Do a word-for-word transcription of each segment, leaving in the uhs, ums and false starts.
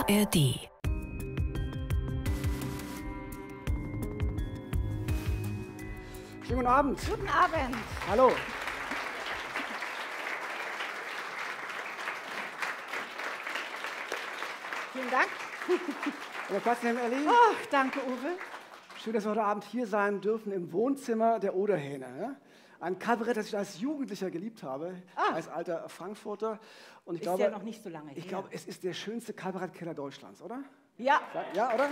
R D. Schönen guten Abend. Guten Abend. Hallo. Vielen Dank. Und Platz nehmen, Elli. Oh, danke, Uwe. Schön, dass wir heute Abend hier sein dürfen im Wohnzimmer der Oderhähne. Ne? Ein Kabarett, das ich als Jugendlicher geliebt habe, Ah. als alter Frankfurter. Und ich Ist glaube, ja noch nicht so lange ich her. glaube, es ist der schönste Kabarettkeller Deutschlands, oder? Ja. Ja, oder?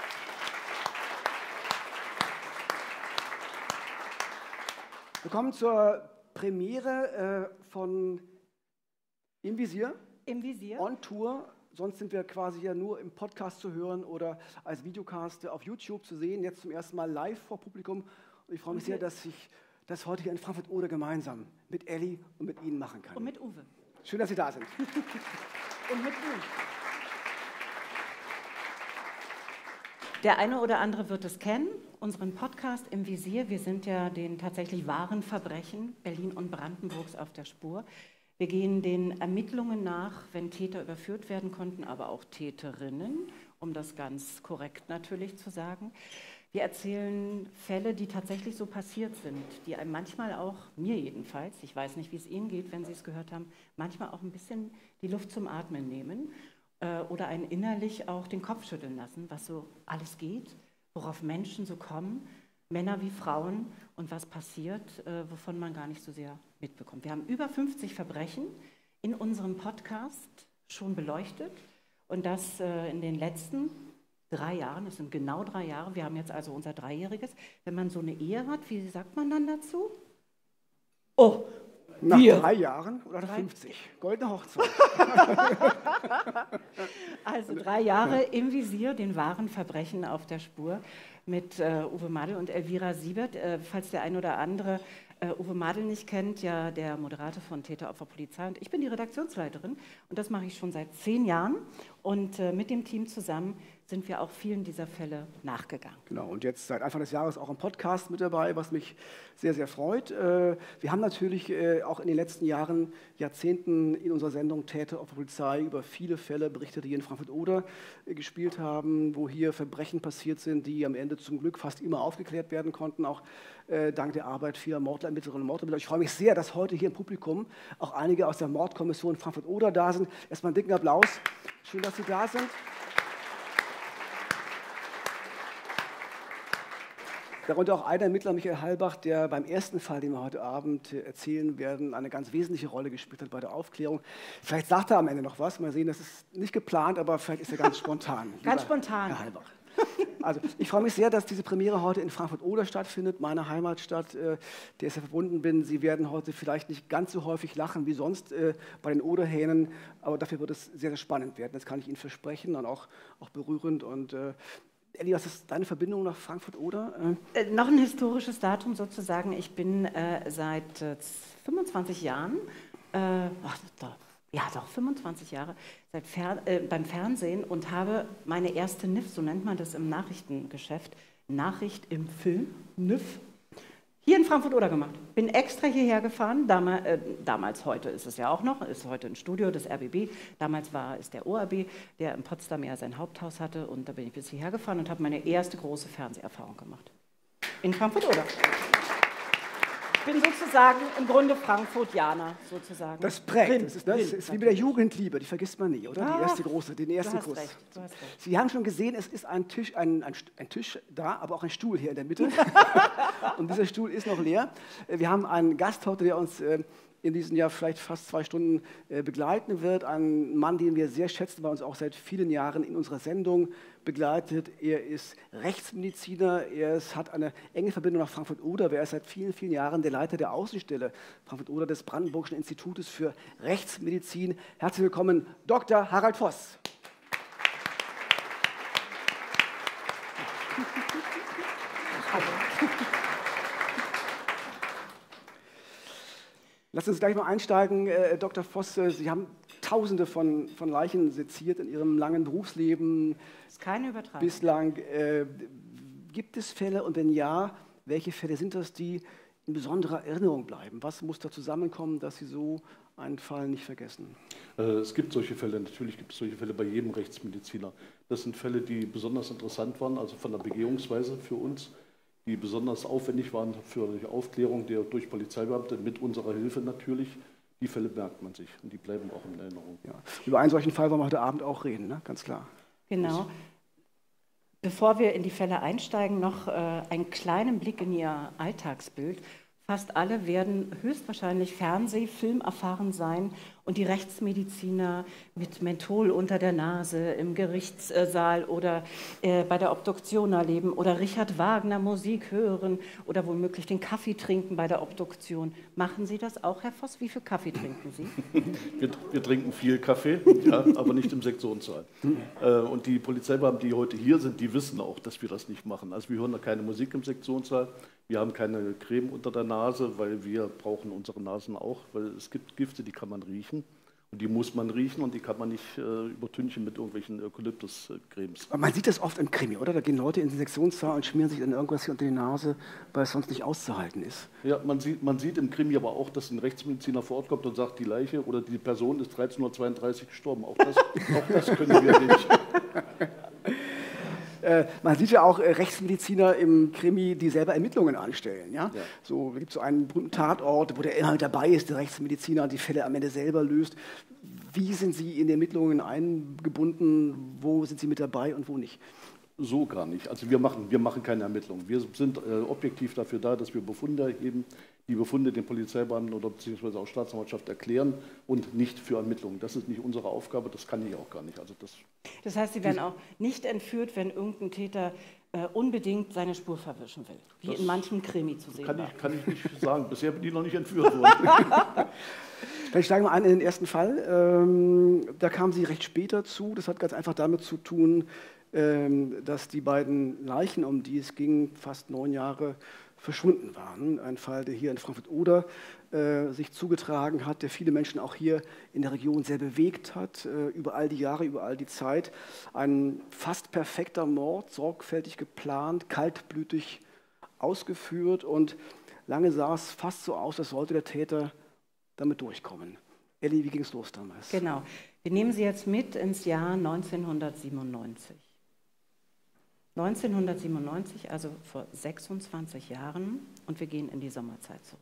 Wir kommen zur Premiere äh, von Im Visier, Im Visier. on Tour. Sonst sind wir quasi ja nur im Podcast zu hören oder als Videocast auf YouTube zu sehen. Jetzt zum ersten Mal live vor Publikum. Und ich freue mich sehr, dass ich das heute hier in Frankfurt-Oder gemeinsam mit Elli und mit Ihnen machen kann. Und mit Uwe. Schön, dass Sie da sind. Und mit Uwe. Der eine oder andere wird es kennen, unseren Podcast Im Visier. Wir sind ja den tatsächlich wahren Verbrechen Berlin und Brandenburgs auf der Spur. Wir gehen den Ermittlungen nach, wenn Täter überführt werden konnten, aber auch Täterinnen, um das ganz korrekt natürlich zu sagen. Wir erzählen Fälle, die tatsächlich so passiert sind, die einem manchmal auch, mir jedenfalls, ich weiß nicht, wie es Ihnen geht, wenn Sie es gehört haben, manchmal auch ein bisschen die Luft zum Atmen nehmen äh, oder einen innerlich auch den Kopf schütteln lassen, was so alles geht, worauf Menschen so kommen, Männer wie Frauen und was passiert, äh, wovon man gar nicht so sehr mitbekommt. Wir haben über fünfzig Verbrechen in unserem Podcast schon beleuchtet und das äh, in den letzten drei Jahren, es sind genau drei Jahre, wir haben jetzt also unser Dreijähriges. Wenn man so eine Ehe hat, wie sagt man dann dazu? Oh, Nach wir. drei Jahren oder nach Drei- fünfzig? Goldene Hochzeit. Also drei Jahre im Visier, den wahren Verbrechen auf der Spur mit äh, Uwe Madel und Elvira Siebert. Äh, falls der ein oder andere äh, Uwe Madel nicht kennt, ja der Moderator von Täter, Opfer, Polizei. Und ich bin die Redaktionsleiterin und das mache ich schon seit zehn Jahren. Und äh, mit dem Team zusammen sind wir auch vielen dieser Fälle nachgegangen. Genau, und jetzt seit Anfang des Jahres auch ein Podcast mit dabei, was mich sehr, sehr freut. Äh, Wir haben natürlich äh, auch in den letzten Jahren, Jahrzehnten in unserer Sendung Täter, Opfer, Polizei über viele Fälle berichtet, die hier in Frankfurt-Oder äh, gespielt haben, wo hier Verbrechen passiert sind, die am Ende zum Glück fast immer aufgeklärt werden konnten, auch äh, dank der Arbeit vieler Mordlermittlerinnen und Mordlermittler. Ich freue mich sehr, dass heute hier im Publikum auch einige aus der Mordkommission Frankfurt-Oder da sind. Erstmal einen dicken Applaus. Schön, dass Sie da sind. Darunter auch einer Ermittler, Michael Halbach, der beim ersten Fall, den wir heute Abend erzählen werden, eine ganz wesentliche Rolle gespielt hat bei der Aufklärung. Vielleicht sagt er am Ende noch was. Mal sehen, das ist nicht geplant, aber vielleicht ist er ganz spontan. Ganz Lieber spontan. Herr Halbach. Also ich freue mich sehr, dass diese Premiere heute in Frankfurt-Oder stattfindet, meine Heimatstadt, äh, der ich sehr verbunden bin. Sie werden heute vielleicht nicht ganz so häufig lachen wie sonst äh, bei den Oderhähnen, aber dafür wird es sehr, sehr spannend werden. Das kann ich Ihnen versprechen und auch, auch berührend. Und äh, Elli, was ist deine Verbindung nach Frankfurt-Oder? Äh, noch ein historisches Datum sozusagen. Ich bin äh, seit äh, fünfundzwanzig Jahren, äh, ach, doch, ja doch, fünfundzwanzig Jahre seit Fer äh, beim Fernsehen und habe meine erste N I F, so nennt man das im Nachrichtengeschäft, Nachricht im Film, N I F, hier in Frankfurt-Oder gemacht. Bin extra hierher gefahren, Dam äh, damals, heute ist es ja auch noch, ist heute ein Studio des R B B, damals war es der O R B, der in Potsdam ja sein Haupthaus hatte und da bin ich bis hierher gefahren und habe meine erste große Fernseherfahrung gemacht. In Frankfurt-Oder. Ich bin sozusagen im Grunde Frankfurtianer, sozusagen. Das prägt. Drin, Das ist, das drin, ist wie mit der natürlich. Jugendliebe, die vergisst man nie, oder? Die Ach, erste große, den ersten du hast Kuss. recht, du hast recht. Sie haben schon gesehen, es ist ein Tisch, ein, ein, ein Tisch da, aber auch ein Stuhl hier in der Mitte. Und dieser Stuhl ist noch leer. Wir haben einen Gast heute, der uns äh, in diesem Jahr vielleicht fast zwei Stunden äh, begleiten wird. Ein Mann, den wir sehr schätzen, der uns auch seit vielen Jahren in unserer Sendung begleitet. Er ist Rechtsmediziner, er ist, hat eine enge Verbindung nach Frankfurt-Oder. Er ist seit vielen, vielen Jahren der Leiter der Außenstelle Frankfurt-Oder des Brandenburgischen Institutes für Rechtsmedizin. Herzlich willkommen, Doktor Harald Voss. Lassen Sie uns gleich mal einsteigen, äh, Doktor Voss. äh, Sie haben Tausende von, von Leichen seziert in Ihrem langen Berufsleben. Das ist keine Übertreibung. Bislang. Äh, gibt es Fälle und wenn ja, welche Fälle sind das, die in besonderer Erinnerung bleiben? Was muss da zusammenkommen, dass Sie so einen Fall nicht vergessen? Es gibt solche Fälle, natürlich gibt es solche Fälle bei jedem Rechtsmediziner. Das sind Fälle, die besonders interessant waren, also von der Begehungsweise für uns, die besonders aufwendig waren für die Aufklärung der durch Polizeibeamte, mit unserer Hilfe natürlich. Die Fälle merkt man sich und die bleiben auch in Erinnerung. Ja. Über einen solchen Fall wollen wir heute Abend auch reden, ne? Ganz klar. Genau. Bevor wir in die Fälle einsteigen, noch äh, einen kleinen Blick in Ihr Alltagsbild. Fast alle werden höchstwahrscheinlich Fernseh-, Film erfahren sein und die Rechtsmediziner mit Menthol unter der Nase im Gerichtssaal oder äh, bei der Obduktion erleben oder Richard Wagner Musik hören oder womöglich den Kaffee trinken bei der Obduktion. Machen Sie das auch, Herr Voss? Wie viel Kaffee trinken Sie? Wir, wir trinken viel Kaffee, ja, aber nicht im Sektionssaal. äh, und die Polizeibeamten, die heute hier sind, die wissen auch, dass wir das nicht machen. Also wir hören da keine Musik im Sektionssaal. Wir haben keine Creme unter der Nase, weil wir brauchen unsere Nasen auch, weil es gibt Gifte, die kann man riechen und die muss man riechen und die kann man nicht äh, übertünchen mit irgendwelchen Eukalyptus-Cremes. Aber man sieht das oft im Krimi, oder? Da gehen Leute in den Sektionssaal und schmieren sich dann irgendwas hier unter die Nase, weil es sonst nicht auszuhalten ist. Ja, man sieht, man sieht im Krimi aber auch, dass ein Rechtsmediziner vor Ort kommt und sagt, die Leiche oder die Person ist dreizehn Uhr zweiunddreißig gestorben. Auch das, auch das können wir nicht. Äh, man sieht ja auch äh, Rechtsmediziner im Krimi, die selber Ermittlungen anstellen. Ja? Ja. So, es gibt so einen berühmten Tatort, wo der immer mit dabei ist, der Rechtsmediziner, und die Fälle am Ende selber löst. Wie sind Sie in die Ermittlungen eingebunden? Wo sind Sie mit dabei und wo nicht? So gar nicht. Also wir machen, wir machen keine Ermittlungen. Wir sind äh, objektiv dafür da, dass wir Befunde erheben, die Befunde den Polizeibeamten oder beziehungsweise auch Staatsanwaltschaft erklären und nicht für Ermittlungen. Das ist nicht unsere Aufgabe, das kann ich auch gar nicht. Also das, das heißt, Sie werden auch nicht entführt, wenn irgendein Täter äh, unbedingt seine Spur verwischen will, wie das in manchem Krimi zu sehen kann war. Ich, kann ich nicht sagen. Bisher bin ich noch nicht entführt worden. Vielleicht steigen wir ein in den ersten Fall. Ähm, da kamen Sie recht spät dazu. Das hat ganz einfach damit zu tun, ähm, dass die beiden Leichen, um die es ging, fast neun Jahre verschwunden waren. Ein Fall, der hier in Frankfurt-Oder äh, sich zugetragen hat, der viele Menschen auch hier in der Region sehr bewegt hat, äh, über all die Jahre, über all die Zeit. Ein fast perfekter Mord, sorgfältig geplant, kaltblütig ausgeführt, und lange sah es fast so aus, als sollte der Täter damit durchkommen. Elli, wie ging es los damals? Genau. Wir nehmen Sie jetzt mit ins Jahr neunzehnhundertsiebenundneunzig. neunzehnhundertsiebenundneunzig, also vor sechsundzwanzig Jahren, und wir gehen in die Sommerzeit zurück.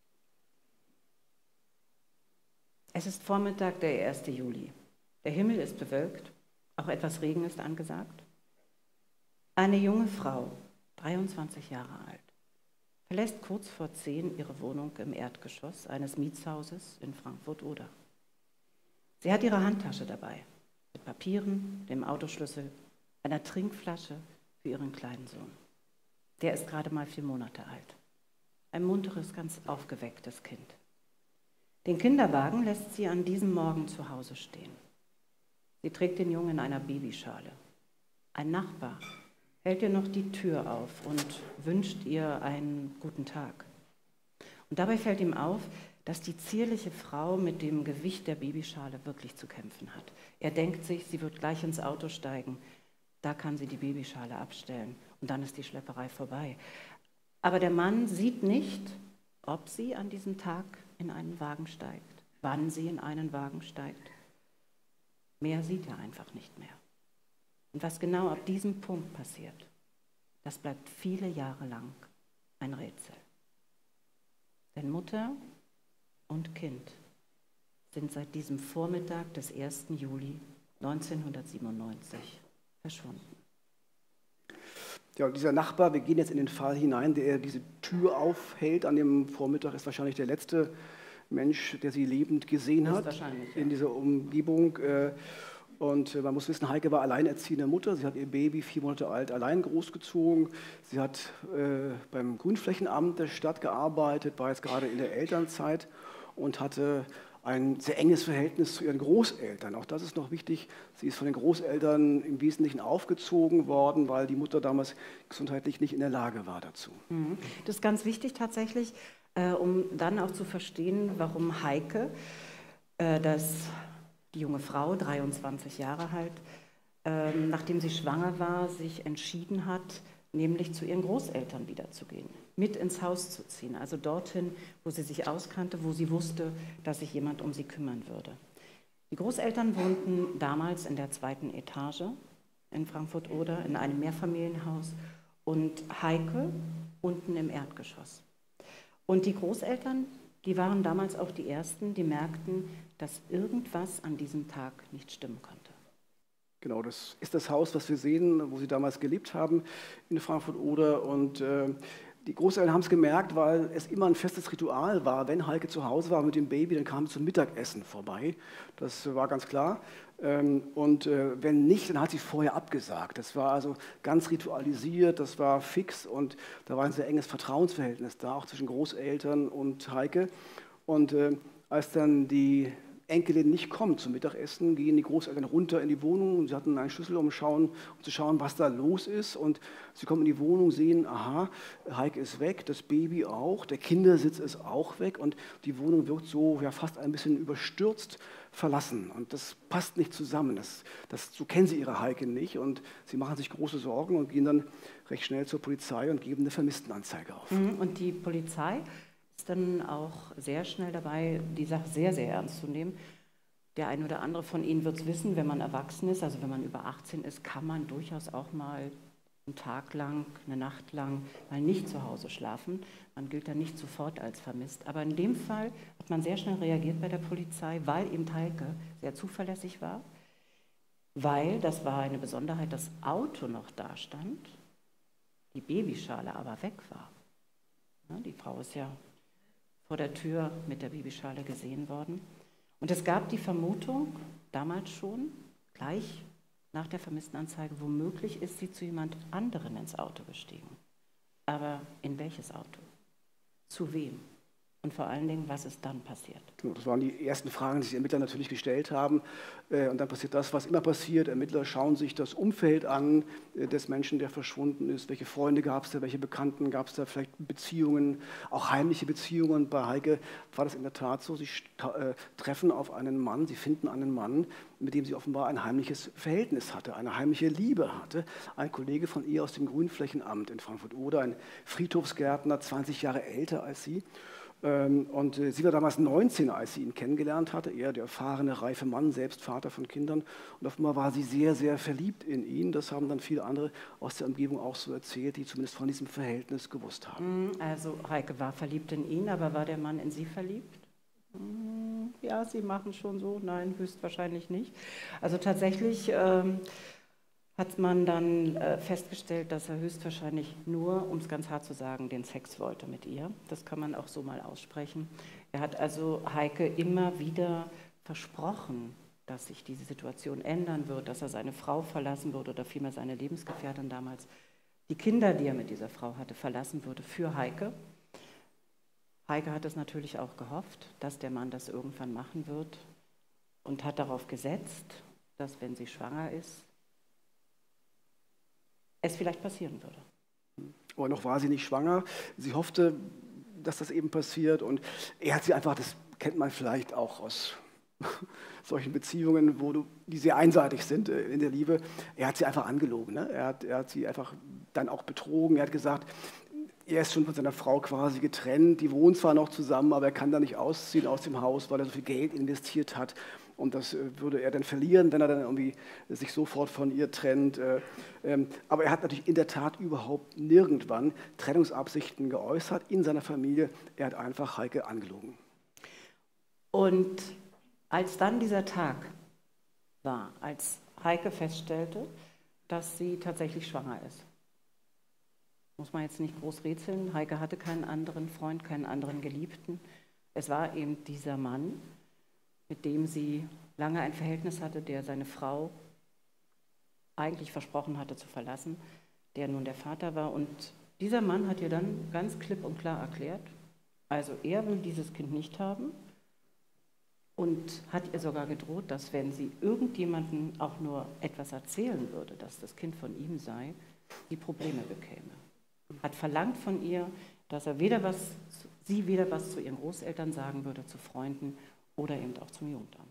Es ist Vormittag, der erste Juli. Der Himmel ist bewölkt, auch etwas Regen ist angesagt. Eine junge Frau, dreiundzwanzig Jahre alt, verlässt kurz vor zehn ihre Wohnung im Erdgeschoss eines Mietshauses in Frankfurt-Oder. Sie hat ihre Handtasche dabei, mit Papieren, dem Autoschlüssel, einer Trinkflasche für ihren kleinen Sohn. Der ist gerade mal vier Monate alt. Ein munteres, ganz aufgewecktes Kind. Den Kinderwagen lässt sie an diesem Morgen zu Hause stehen. Sie trägt den Jungen in einer Babyschale. Ein Nachbar hält ihr noch die Tür auf und wünscht ihr einen guten Tag. Und dabei fällt ihm auf, dass die zierliche Frau mit dem Gewicht der Babyschale wirklich zu kämpfen hat. Er denkt sich, sie wird gleich ins Auto steigen. Da kann sie die Babyschale abstellen und dann ist die Schlepperei vorbei. Aber der Mann sieht nicht, ob sie an diesem Tag in einen Wagen steigt, wann sie in einen Wagen steigt. Mehr sieht er einfach nicht mehr. Und was genau ab diesem Punkt passiert, das bleibt viele Jahre lang ein Rätsel. Denn Mutter und Kind sind seit diesem Vormittag des ersten Juli neunzehnhundertsiebenundneunzig verschwunden. Ja, dieser Nachbar, wir gehen jetzt in den Fall hinein, der diese Tür aufhält an dem Vormittag, ist wahrscheinlich der letzte Mensch, der sie lebend gesehen hat in ja. dieser Umgebung. Und man muss wissen, Heike war alleinerziehende Mutter. Sie hat ihr Baby, vier Monate alt, allein großgezogen. Sie hat äh, beim Grünflächenamt der Stadt gearbeitet, war jetzt gerade in der Elternzeit und hatte ein sehr enges Verhältnis zu ihren Großeltern. Auch das ist noch wichtig. Sie ist von den Großeltern im Wesentlichen aufgezogen worden, weil die Mutter damals gesundheitlich nicht in der Lage war dazu. Das ist ganz wichtig tatsächlich, äh, um dann auch zu verstehen, warum Heike, äh, das, die junge Frau, dreiundzwanzig Jahre alt, äh, nachdem sie schwanger war, sich entschieden hat, nämlich zu ihren Großeltern wiederzugehen, mit ins Haus zu ziehen, also dorthin, wo sie sich auskannte, wo sie wusste, dass sich jemand um sie kümmern würde. Die Großeltern wohnten damals in der zweiten Etage in Frankfurt-Oder in einem Mehrfamilienhaus und Heike unten im Erdgeschoss. Und die Großeltern, die waren damals auch die Ersten, die merkten, dass irgendwas an diesem Tag nicht stimmen konnte. Genau, das ist das Haus, was wir sehen, wo sie damals gelebt haben in Frankfurt-Oder. Und äh, die Großeltern haben es gemerkt, weil es immer ein festes Ritual war. Wenn Heike zu Hause war mit dem Baby, dann kam sie zum Mittagessen vorbei. Das war ganz klar. Ähm, und äh, wenn nicht, dann hat sie vorher abgesagt. Das war also ganz ritualisiert, das war fix und da war ein sehr enges Vertrauensverhältnis da, auch zwischen Großeltern und Heike. Und äh, als dann die Enkelin nicht kommt zum Mittagessen, gehen die Großeltern runter in die Wohnung. Sie hatten einen Schlüssel, um, schauen, um zu schauen, was da los ist. Und sie kommen in die Wohnung, sehen, aha, Heike ist weg, das Baby auch, der Kindersitz ist auch weg. Und die Wohnung wirkt so ja, fast ein bisschen überstürzt verlassen. Und das passt nicht zusammen. Das, das, so kennen sie ihre Heike nicht. Und sie machen sich große Sorgen und gehen dann recht schnell zur Polizei und geben eine Vermisstenanzeige auf. Und die Polizei ist dann auch sehr schnell dabei, die Sache sehr, sehr ernst zu nehmen. Der eine oder andere von Ihnen wird es wissen, wenn man erwachsen ist, also wenn man über achtzehn ist, kann man durchaus auch mal einen Tag lang, eine Nacht lang mal nicht zu Hause schlafen. Man gilt dann nicht sofort als vermisst. Aber in dem Fall hat man sehr schnell reagiert bei der Polizei, weil eben Heike sehr zuverlässig war, weil, das war eine Besonderheit, das Auto noch da stand, die Babyschale aber weg war. Ja, die Frau ist ja vor der Tür mit der Babyschale gesehen worden. Und es gab die Vermutung, damals schon, gleich nach der Vermisstenanzeige, womöglich ist sie zu jemand anderen ins Auto gestiegen. Aber in welches Auto? Zu wem? Und vor allen Dingen, was ist dann passiert? Das waren die ersten Fragen, die sich die Ermittler natürlich gestellt haben. Und dann passiert das, was immer passiert. Ermittler schauen sich das Umfeld an des Menschen, der verschwunden ist. Welche Freunde gab es da, welche Bekannten gab es da, vielleicht Beziehungen, auch heimliche Beziehungen. Bei Heike war das in der Tat so. Sie treffen auf einen Mann, sie finden einen Mann, mit dem sie offenbar ein heimliches Verhältnis hatte, eine heimliche Liebe hatte. Ein Kollege von ihr aus dem Grünflächenamt in Frankfurt-Oder, ein Friedhofsgärtner, zwanzig Jahre älter als sie. Und sie war damals neunzehn, als sie ihn kennengelernt hatte. Er, der erfahrene, reife Mann, selbst Vater von Kindern. Und offenbar war sie sehr, sehr verliebt in ihn. Das haben dann viele andere aus der Umgebung auch so erzählt, die zumindest von diesem Verhältnis gewusst haben. Also Heike war verliebt in ihn, aber war der Mann in sie verliebt? Ja, sie machen schon so. Nein, höchstwahrscheinlich nicht. Also tatsächlich ähm, hat man dann äh, festgestellt, dass er höchstwahrscheinlich nur, um es ganz hart zu sagen, den Sex wollte mit ihr. Das kann man auch so mal aussprechen. Er hat also Heike immer wieder versprochen, dass sich diese Situation ändern wird, dass er seine Frau verlassen würde oder vielmehr seine Lebensgefährtin damals, die Kinder, die er mit dieser Frau hatte, verlassen würde für Heike. Heike hat es natürlich auch gehofft, dass der Mann das irgendwann machen wird und hat darauf gesetzt, dass, wenn sie schwanger ist, es vielleicht passieren würde. Aber noch war sie nicht schwanger. Sie hoffte, dass das eben passiert. Und er hat sie einfach, das kennt man vielleicht auch aus solchen Beziehungen, wo du, die sehr einseitig sind äh, in der Liebe, er hat sie einfach angelogen. Ne? Er, hat, er hat sie einfach dann auch betrogen. Er hat gesagt, er ist schon von seiner Frau quasi getrennt. Die wohnen zwar noch zusammen, aber er kann da nicht ausziehen aus dem Haus, weil er so viel Geld investiert hat. Und das würde er dann verlieren, wenn er dann irgendwie sich sofort von ihr trennt. Aber er hat natürlich in der Tat überhaupt nirgendwann Trennungsabsichten geäußert in seiner Familie. Er hat einfach Heike angelogen. Und als dann dieser Tag war, als Heike feststellte, dass sie tatsächlich schwanger ist, muss man jetzt nicht groß rätseln. Heike hatte keinen anderen Freund, keinen anderen Geliebten. Es war eben dieser Mann, mit dem sie lange ein Verhältnis hatte, der seine Frau eigentlich versprochen hatte zu verlassen, der nun der Vater war. Und dieser Mann hat ihr dann ganz klipp und klar erklärt, also er will dieses Kind nicht haben und hat ihr sogar gedroht, dass wenn sie irgendjemandem auch nur etwas erzählen würde, dass das Kind von ihm sei, die Probleme bekäme. Hat verlangt von ihr, dass er weder was, sie weder was zu ihren Großeltern sagen würde, zu Freunden oder eben auch zum Jugendamt.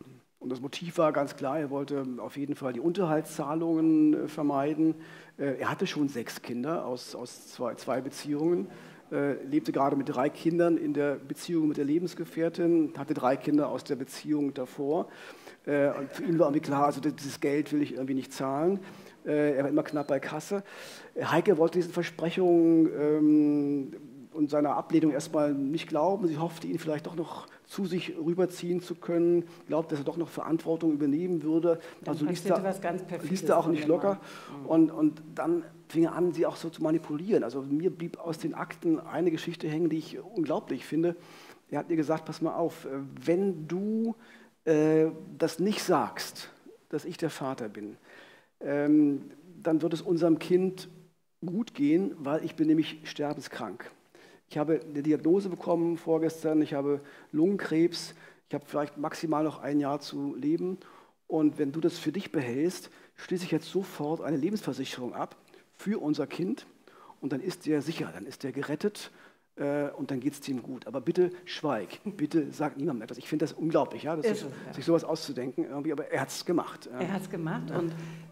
Und das Motiv war ganz klar, er wollte auf jeden Fall die Unterhaltszahlungen äh, vermeiden. Äh, er hatte schon sechs Kinder aus, aus zwei, zwei Beziehungen, äh, lebte gerade mit drei Kindern in der Beziehung mit der Lebensgefährtin, hatte drei Kinder aus der Beziehung davor. Äh, und für ihn war irgendwie klar, also dieses Geld will ich irgendwie nicht zahlen. Äh, er war immer knapp bei Kasse. Äh, Heike wollte diesen Versprechungen ähm, und seiner Ablehnung erstmal nicht glauben. Sie hoffte, ihn vielleicht doch noch zu sich rüberziehen zu können, glaubt, dass er doch noch Verantwortung übernehmen würde. Dann also ließ passierte da, was ganz Perfides ließ da auch von nicht dem locker. Mann. Mhm. Und, und dann fing er an, sie auch so zu manipulieren. Also mir blieb aus den Akten eine Geschichte hängen, die ich unglaublich finde. Er hat ihr gesagt, pass mal auf, äh, wenn du äh, das nicht sagst, dass ich der Vater bin, ähm, dann wird es unserem Kind gut gehen, weil ich bin nämlich sterbenskrank. Ich habe eine Diagnose bekommen vorgestern, ich habe Lungenkrebs, ich habe vielleicht maximal noch ein Jahr zu leben. Und wenn du das für dich behältst, schließe ich jetzt sofort eine Lebensversicherung ab für unser Kind. Und dann ist der sicher, dann ist der gerettet äh, und dann geht es ihm gut. Aber bitte schweig, bitte sag niemandem etwas. Ich finde das unglaublich, ja, das Ist ist, es, ja. sich sowas auszudenken, irgendwie, aber er hat es gemacht. Er hat es gemacht und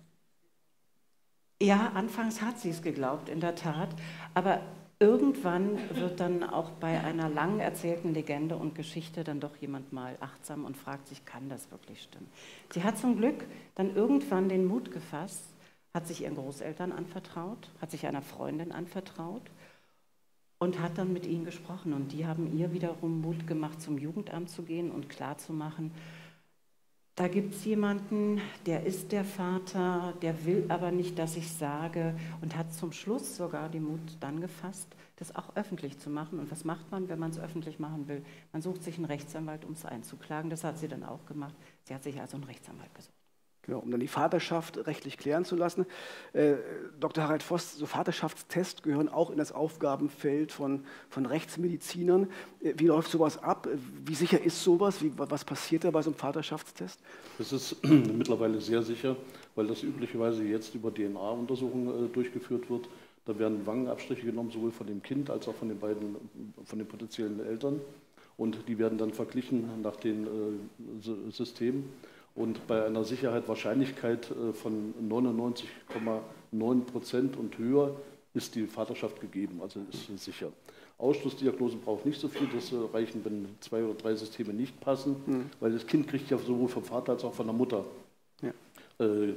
ja, anfangs hat sie es geglaubt, in der Tat, aber irgendwann wird dann auch bei einer lang erzählten Legende und Geschichte dann doch jemand mal achtsam und fragt sich, kann das wirklich stimmen? Sie hat zum Glück dann irgendwann den Mut gefasst, hat sich ihren Großeltern anvertraut, hat sich einer Freundin anvertraut und hat dann mit ihnen gesprochen. Und die haben ihr wiederum Mut gemacht, zum Jugendamt zu gehen und klarzumachen, da gibt es jemanden, der ist der Vater, der will aber nicht, dass ich sage, und hat zum Schluss sogar den Mut dann gefasst, das auch öffentlich zu machen. Und was macht man, wenn man es öffentlich machen will? Man sucht sich einen Rechtsanwalt, um es einzuklagen. Das hat sie dann auch gemacht. Sie hat sich also einen Rechtsanwalt gesucht. Genau, um dann die Vaterschaft rechtlich klären zu lassen. Äh, Doktor Harald Voss, so Vaterschaftstests gehören auch in das Aufgabenfeld von, von Rechtsmedizinern. Äh, wie läuft sowas ab? Wie sicher ist sowas? Wie, was passiert da bei so einem Vaterschaftstest? Das ist mittlerweile sehr sicher, weil das üblicherweise jetzt über D N A-Untersuchungen äh, durchgeführt wird. Da werden Wangenabstriche genommen, sowohl von dem Kind als auch von den beiden, von den potenziellen Eltern. Und die werden dann verglichen nach den äh, Systemen. Und bei einer Sicherheit, Wahrscheinlichkeit von neunundneunzig Komma neun Prozent und höher ist die Vaterschaft gegeben, also ist sicher. Ausschlussdiagnosen braucht nicht so viel, das reichen, wenn zwei oder drei Systeme nicht passen, mhm. weil das Kind kriegt ja sowohl vom Vater als auch von der Mutter ja. äh,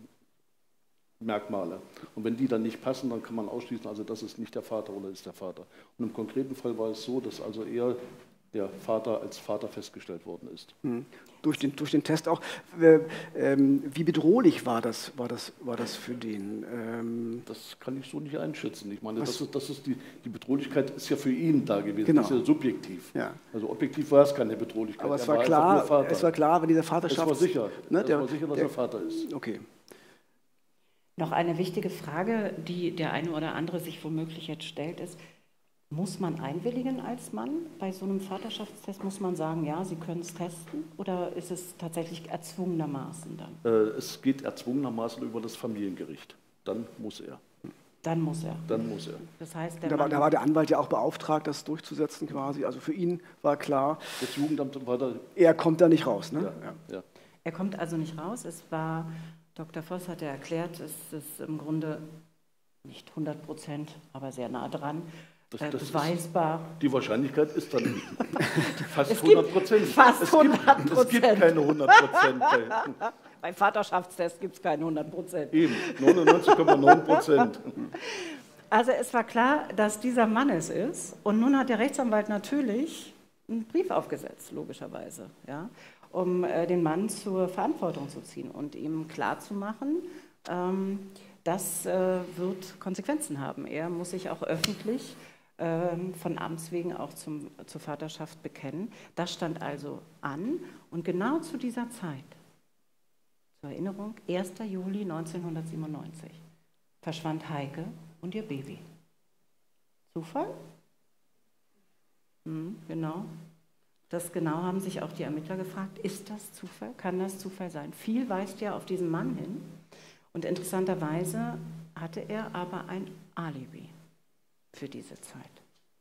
Merkmale. Und wenn die dann nicht passen, dann kann man ausschließen, also das ist nicht der Vater oder ist der Vater. Und im konkreten Fall war es so, dass also eher der Vater als Vater festgestellt worden ist. Mhm. Durch den, durch den Test auch. Äh, ähm, wie bedrohlich war das, war das, war das für den? Ähm das kann ich so nicht einschätzen. Ich meine, das ist, das ist die, die Bedrohlichkeit ist ja für ihn da gewesen, genau. Das ist ja subjektiv. Ja. Also objektiv war es keine Bedrohlichkeit. Aber es war, klar, es war klar, wenn dieser Vaterschaft... Es war sicher, ne, es der, war sicher dass der, er Vater ist. Okay. Noch eine wichtige Frage, die der eine oder andere sich womöglich jetzt stellt, ist, muss man einwilligen als Mann bei so einem Vaterschaftstest? Muss man sagen, ja, Sie können es testen? Oder ist es tatsächlich erzwungenermaßen dann? Äh, es geht erzwungenermaßen über das Familiengericht. Dann muss er. Dann muss er. Dann muss er. Das heißt, der da, war, da war der Anwalt ja auch beauftragt, das durchzusetzen quasi. Also für ihn war klar, das Jugendamt war da. Er kommt da nicht raus. Ne? Ja, ja. Ja. Er kommt also nicht raus. Es war, Doktor Voss hat ja erklärt, es ist im Grunde nicht hundert Prozent, aber sehr nah dran. Das, das beweisbar. Ist, die Wahrscheinlichkeit ist dann fast hundert Prozent. Fast hundert Prozent. Es gibt keine hundert Prozent. Beim Vaterschaftstest gibt es keine hundert Prozent. Eben, neunundneunzig Komma neun Prozent. Also es war klar, dass dieser Mann es ist. Und nun hat der Rechtsanwalt natürlich einen Brief aufgesetzt, logischerweise, ja, um äh, den Mann zur Verantwortung zu ziehen und ihm klarzumachen, ähm, das äh, wird Konsequenzen haben. Er muss sich auch öffentlich von Amts wegen auch zum, zur Vaterschaft bekennen. Das stand also an und genau zu dieser Zeit, zur Erinnerung, erster Juli neunzehnhundertsiebenundneunzig, verschwand Heike und ihr Baby. Zufall? Hm, genau. Das genau haben sich auch die Ermittler gefragt, ist das Zufall? Kann das Zufall sein? Viel weist ja auf diesen Mann hin und interessanterweise hatte er aber ein Alibi für diese Zeit.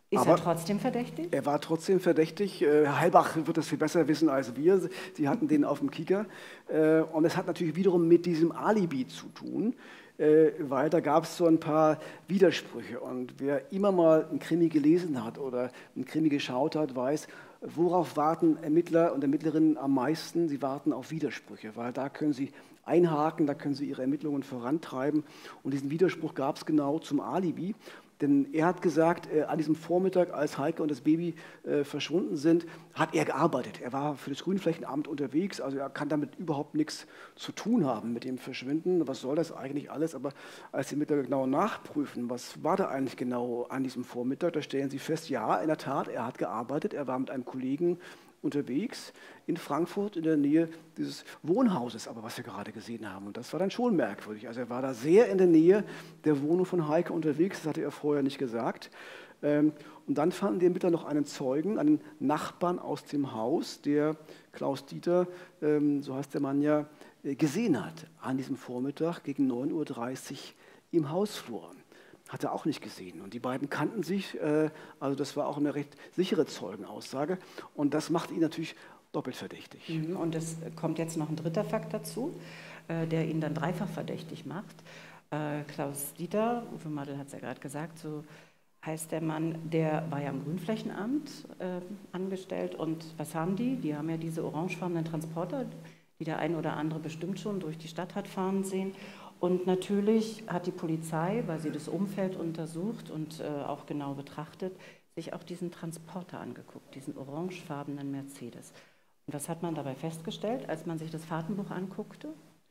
Ist Aber er trotzdem verdächtig? Er war trotzdem verdächtig. Äh, Herr Heilbach wird das viel besser wissen als wir. Sie hatten den auf dem Kieker. Äh, Und es hat natürlich wiederum mit diesem Alibi zu tun, äh, weil da gab es so ein paar Widersprüche. Und wer immer mal einen Krimi gelesen hat oder einen Krimi geschaut hat, weiß, worauf warten Ermittler und Ermittlerinnen am meisten? Sie warten auf Widersprüche, weil da können sie einhaken, da können sie ihre Ermittlungen vorantreiben. Und diesen Widerspruch gab es genau zum Alibi. Denn er hat gesagt, äh, an diesem Vormittag, als Heike und das Baby äh, verschwunden sind, hat er gearbeitet. Er war für das Grünflächenamt unterwegs, also er kann damit überhaupt nichts zu tun haben mit dem Verschwinden. Was soll das eigentlich alles? Aber als sie mittlerweile genau nachprüfen, was war da eigentlich genau an diesem Vormittag, da stellen sie fest, ja, in der Tat, er hat gearbeitet, er war mit einem Kollegen unterwegs in Frankfurt in der Nähe dieses Wohnhauses, aber was wir gerade gesehen haben. Und das war dann schon merkwürdig. Also er war da sehr in der Nähe der Wohnung von Heike unterwegs, das hatte er vorher nicht gesagt. Und dann fanden die Ermittler noch einen Zeugen, einen Nachbarn aus dem Haus, der Klaus Dieter, so heißt der Mann ja, gesehen hat an diesem Vormittag gegen neun Uhr dreißig im Hausflur. Hat er auch nicht gesehen. Und die beiden kannten sich, äh, also das war auch eine recht sichere Zeugenaussage. Und das macht ihn natürlich doppelt verdächtig. Mhm. Und es kommt jetzt noch ein dritter Fakt dazu, äh, der ihn dann dreifach verdächtig macht. Äh, Klaus Dieter, Uwe Madel hat es ja gerade gesagt, so heißt der Mann, der war ja im Grünflächenamt äh, angestellt. Und was haben die? Die haben ja diese orangefarbenen Transporter, die der ein oder andere bestimmt schon durch die Stadt hat fahren sehen. Und natürlich hat die Polizei, weil sie das Umfeld untersucht und äh, auch genau betrachtet, sich auch diesen Transporter angeguckt, diesen orangefarbenen Mercedes. Und was hat man dabei festgestellt, als man sich das Fahrtenbuch anguckte?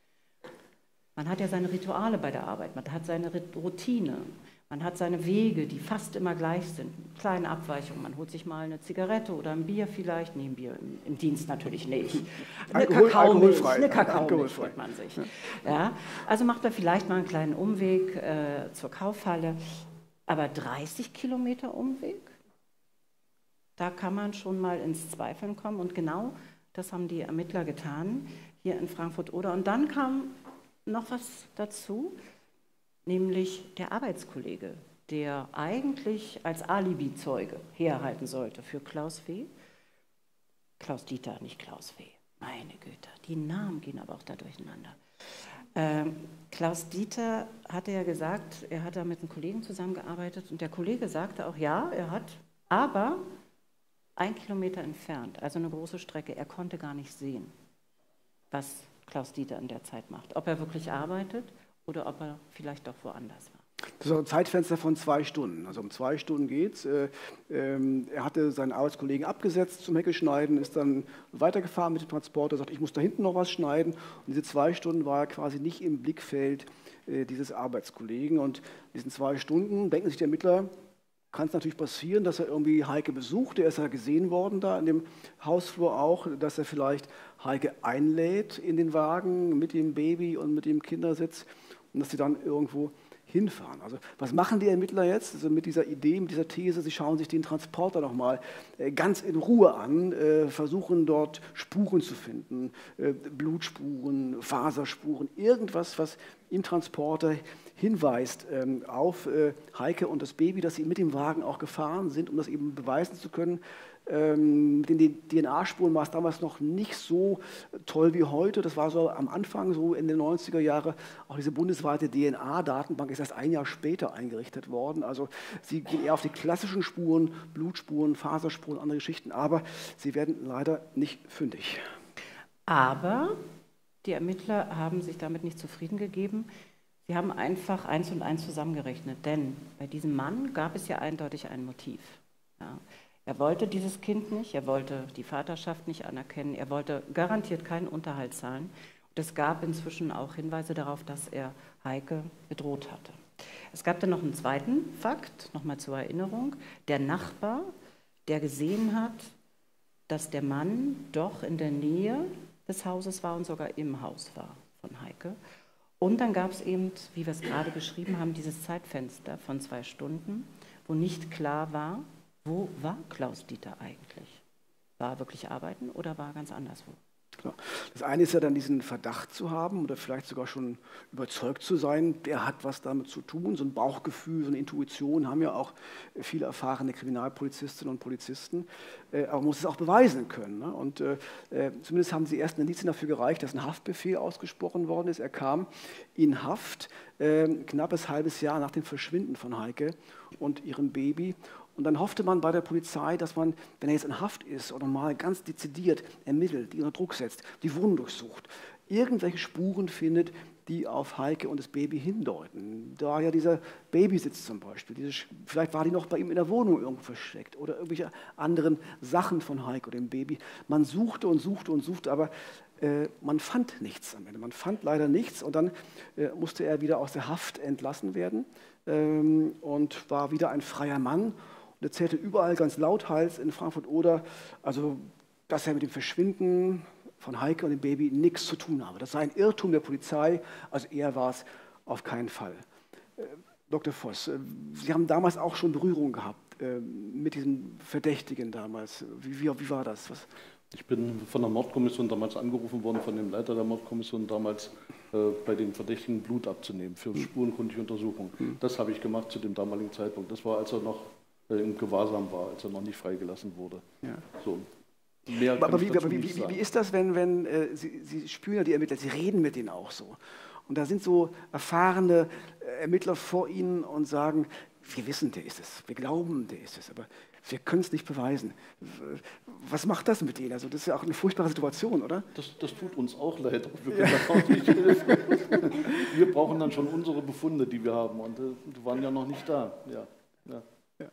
Man hat ja seine Rituale bei der Arbeit, man hat seine Routine, man hat seine Wege, die fast immer gleich sind. Kleine Abweichungen, man holt sich mal eine Zigarette oder ein Bier vielleicht, nee, ein Bier im, im Dienst natürlich nicht. Eine Alkohol, Kakaomilch, alkoholfrei. eine Kakaomilch Alkoholfrei. holt man sich. Ja, also macht man vielleicht mal einen kleinen Umweg äh, zur Kaufhalle, aber dreißig Kilometer Umweg, da kann man schon mal ins Zweifeln kommen und genau das haben die Ermittler getan hier in Frankfurt-Oder. Und dann kam noch was dazu, nämlich der Arbeitskollege, der eigentlich als Alibi-Zeuge herhalten sollte für Klaus W. Klaus Dieter, nicht Klaus W. Meine Güte, die Namen gehen aber auch da durcheinander. Ähm, Klaus Dieter hatte ja gesagt, er hat da mit einem Kollegen zusammengearbeitet und der Kollege sagte auch, ja, er hat, aber ein Kilometer entfernt, also eine große Strecke, er konnte gar nicht sehen, was Klaus Dieter in der Zeit macht. Ob er wirklich arbeitet oder ob er vielleicht doch woanders war. Das ist ein Zeitfenster von zwei Stunden. Also um zwei Stunden geht es. Äh, ähm, er hatte seinen Arbeitskollegen abgesetzt zum Hecke-Schneiden, ist dann weitergefahren mit dem Transporter, sagt, ich muss da hinten noch was schneiden. Und diese zwei Stunden war er quasi nicht im Blickfeld äh, dieses Arbeitskollegen. Und in diesen zwei Stunden denken sich die Ermittler, kann es natürlich passieren, dass er irgendwie Heike besucht. Er ist ja gesehen worden da in dem Hausflur auch, dass er vielleicht Heike einlädt in den Wagen mit dem Baby und mit dem Kindersitz und dass sie dann irgendwo hinfahren. Also was machen die Ermittler jetzt also mit dieser Idee, mit dieser These? Sie schauen sich den Transporter nochmal äh, ganz in Ruhe an, äh, versuchen dort Spuren zu finden, äh, Blutspuren, Faserspuren, irgendwas, was im Transporter hinweist ähm, auf äh, Heike und das Baby, dass sie mit dem Wagen auch gefahren sind, um das eben beweisen zu können. Ähm, mit den D N A-Spuren war es damals noch nicht so toll wie heute. Das war so am Anfang, so in den neunziger Jahren. Auch diese bundesweite D N A-Datenbank ist erst ein Jahr später eingerichtet worden. Also sie gehen eher auf die klassischen Spuren, Blutspuren, Faserspuren, andere Geschichten. Aber sie werden leider nicht fündig. Aber die Ermittler haben sich damit nicht zufrieden gegeben. Sie haben einfach eins und eins zusammengerechnet. Denn bei diesem Mann gab es ja eindeutig ein Motiv. Ja. Er wollte dieses Kind nicht, er wollte die Vaterschaft nicht anerkennen, er wollte garantiert keinen Unterhalt zahlen. Und es gab inzwischen auch Hinweise darauf, dass er Heike bedroht hatte. Es gab dann noch einen zweiten Fakt, nochmal zur Erinnerung. Der Nachbar, der gesehen hat, dass der Mann doch in der Nähe des Hauses war und sogar im Haus war von Heike. Und dann gab es eben, wie wir es gerade beschrieben haben, dieses Zeitfenster von zwei Stunden, wo nicht klar war, wo war Klaus Dieter eigentlich? War er wirklich arbeiten oder war er ganz anderswo? Klar. Das eine ist ja dann diesen Verdacht zu haben oder vielleicht sogar schon überzeugt zu sein, der hat was damit zu tun. So ein Bauchgefühl, so eine Intuition haben ja auch viele erfahrene Kriminalpolizistinnen und Polizisten. Äh, aber man muss es auch beweisen können. Ne? Und äh, zumindest haben sie erst Indizien dafür gereicht, dass ein Haftbefehl ausgesprochen worden ist. Er kam in Haft, äh, knappes halbes Jahr nach dem Verschwinden von Heike und ihrem Baby. Und dann hoffte man bei der Polizei, dass man, wenn er jetzt in Haft ist oder mal ganz dezidiert ermittelt, die unter Druck setzt, die Wohnung durchsucht, irgendwelche Spuren findet, die auf Heike und das Baby hindeuten. Da ja dieser Babysitz zum Beispiel, diese, vielleicht war die noch bei ihm in der Wohnung irgendwo versteckt oder irgendwelche anderen Sachen von Heike oder dem Baby. Man suchte und suchte und suchte, aber äh, man fand nichts am Ende. Man fand leider nichts und dann äh, musste er wieder aus der Haft entlassen werden ähm, und war wieder ein freier Mann. Und erzählte überall ganz lauthals in Frankfurt-Oder, also, dass er mit dem Verschwinden von Heike und dem Baby nichts zu tun habe. Das sei ein Irrtum der Polizei, also er war es auf keinen Fall. Äh, Doktor Voss, äh, Sie haben damals auch schon Berührung gehabt äh, mit diesen Verdächtigen damals. Wie, wie, wie war das? Was? Ich bin von der Mordkommission damals angerufen worden, von dem Leiter der Mordkommission damals, äh, bei den Verdächtigen Blut abzunehmen für spurenkundige Untersuchung. Mhm. Das habe ich gemacht zu dem damaligen Zeitpunkt. Das war, als er noch im Gewahrsam war, als er noch nicht freigelassen wurde. Ja. So. Mehr aber wie, aber wie, wie, wie ist das, wenn, wenn äh, Sie, Sie spüren ja die Ermittler, Sie reden mit denen auch so. Und da sind so erfahrene Ermittler vor Ihnen und sagen, wir wissen, der ist es, wir glauben, der ist es, aber wir können es nicht beweisen. Was macht das mit Ihnen? Also das ist ja auch eine furchtbare Situation, oder? Das, das tut uns auch leid. Wir können ja. auch nicht helfen. Wir brauchen dann schon unsere Befunde, die wir haben. Und äh, die waren ja noch nicht da. Ja. Ja. Ja.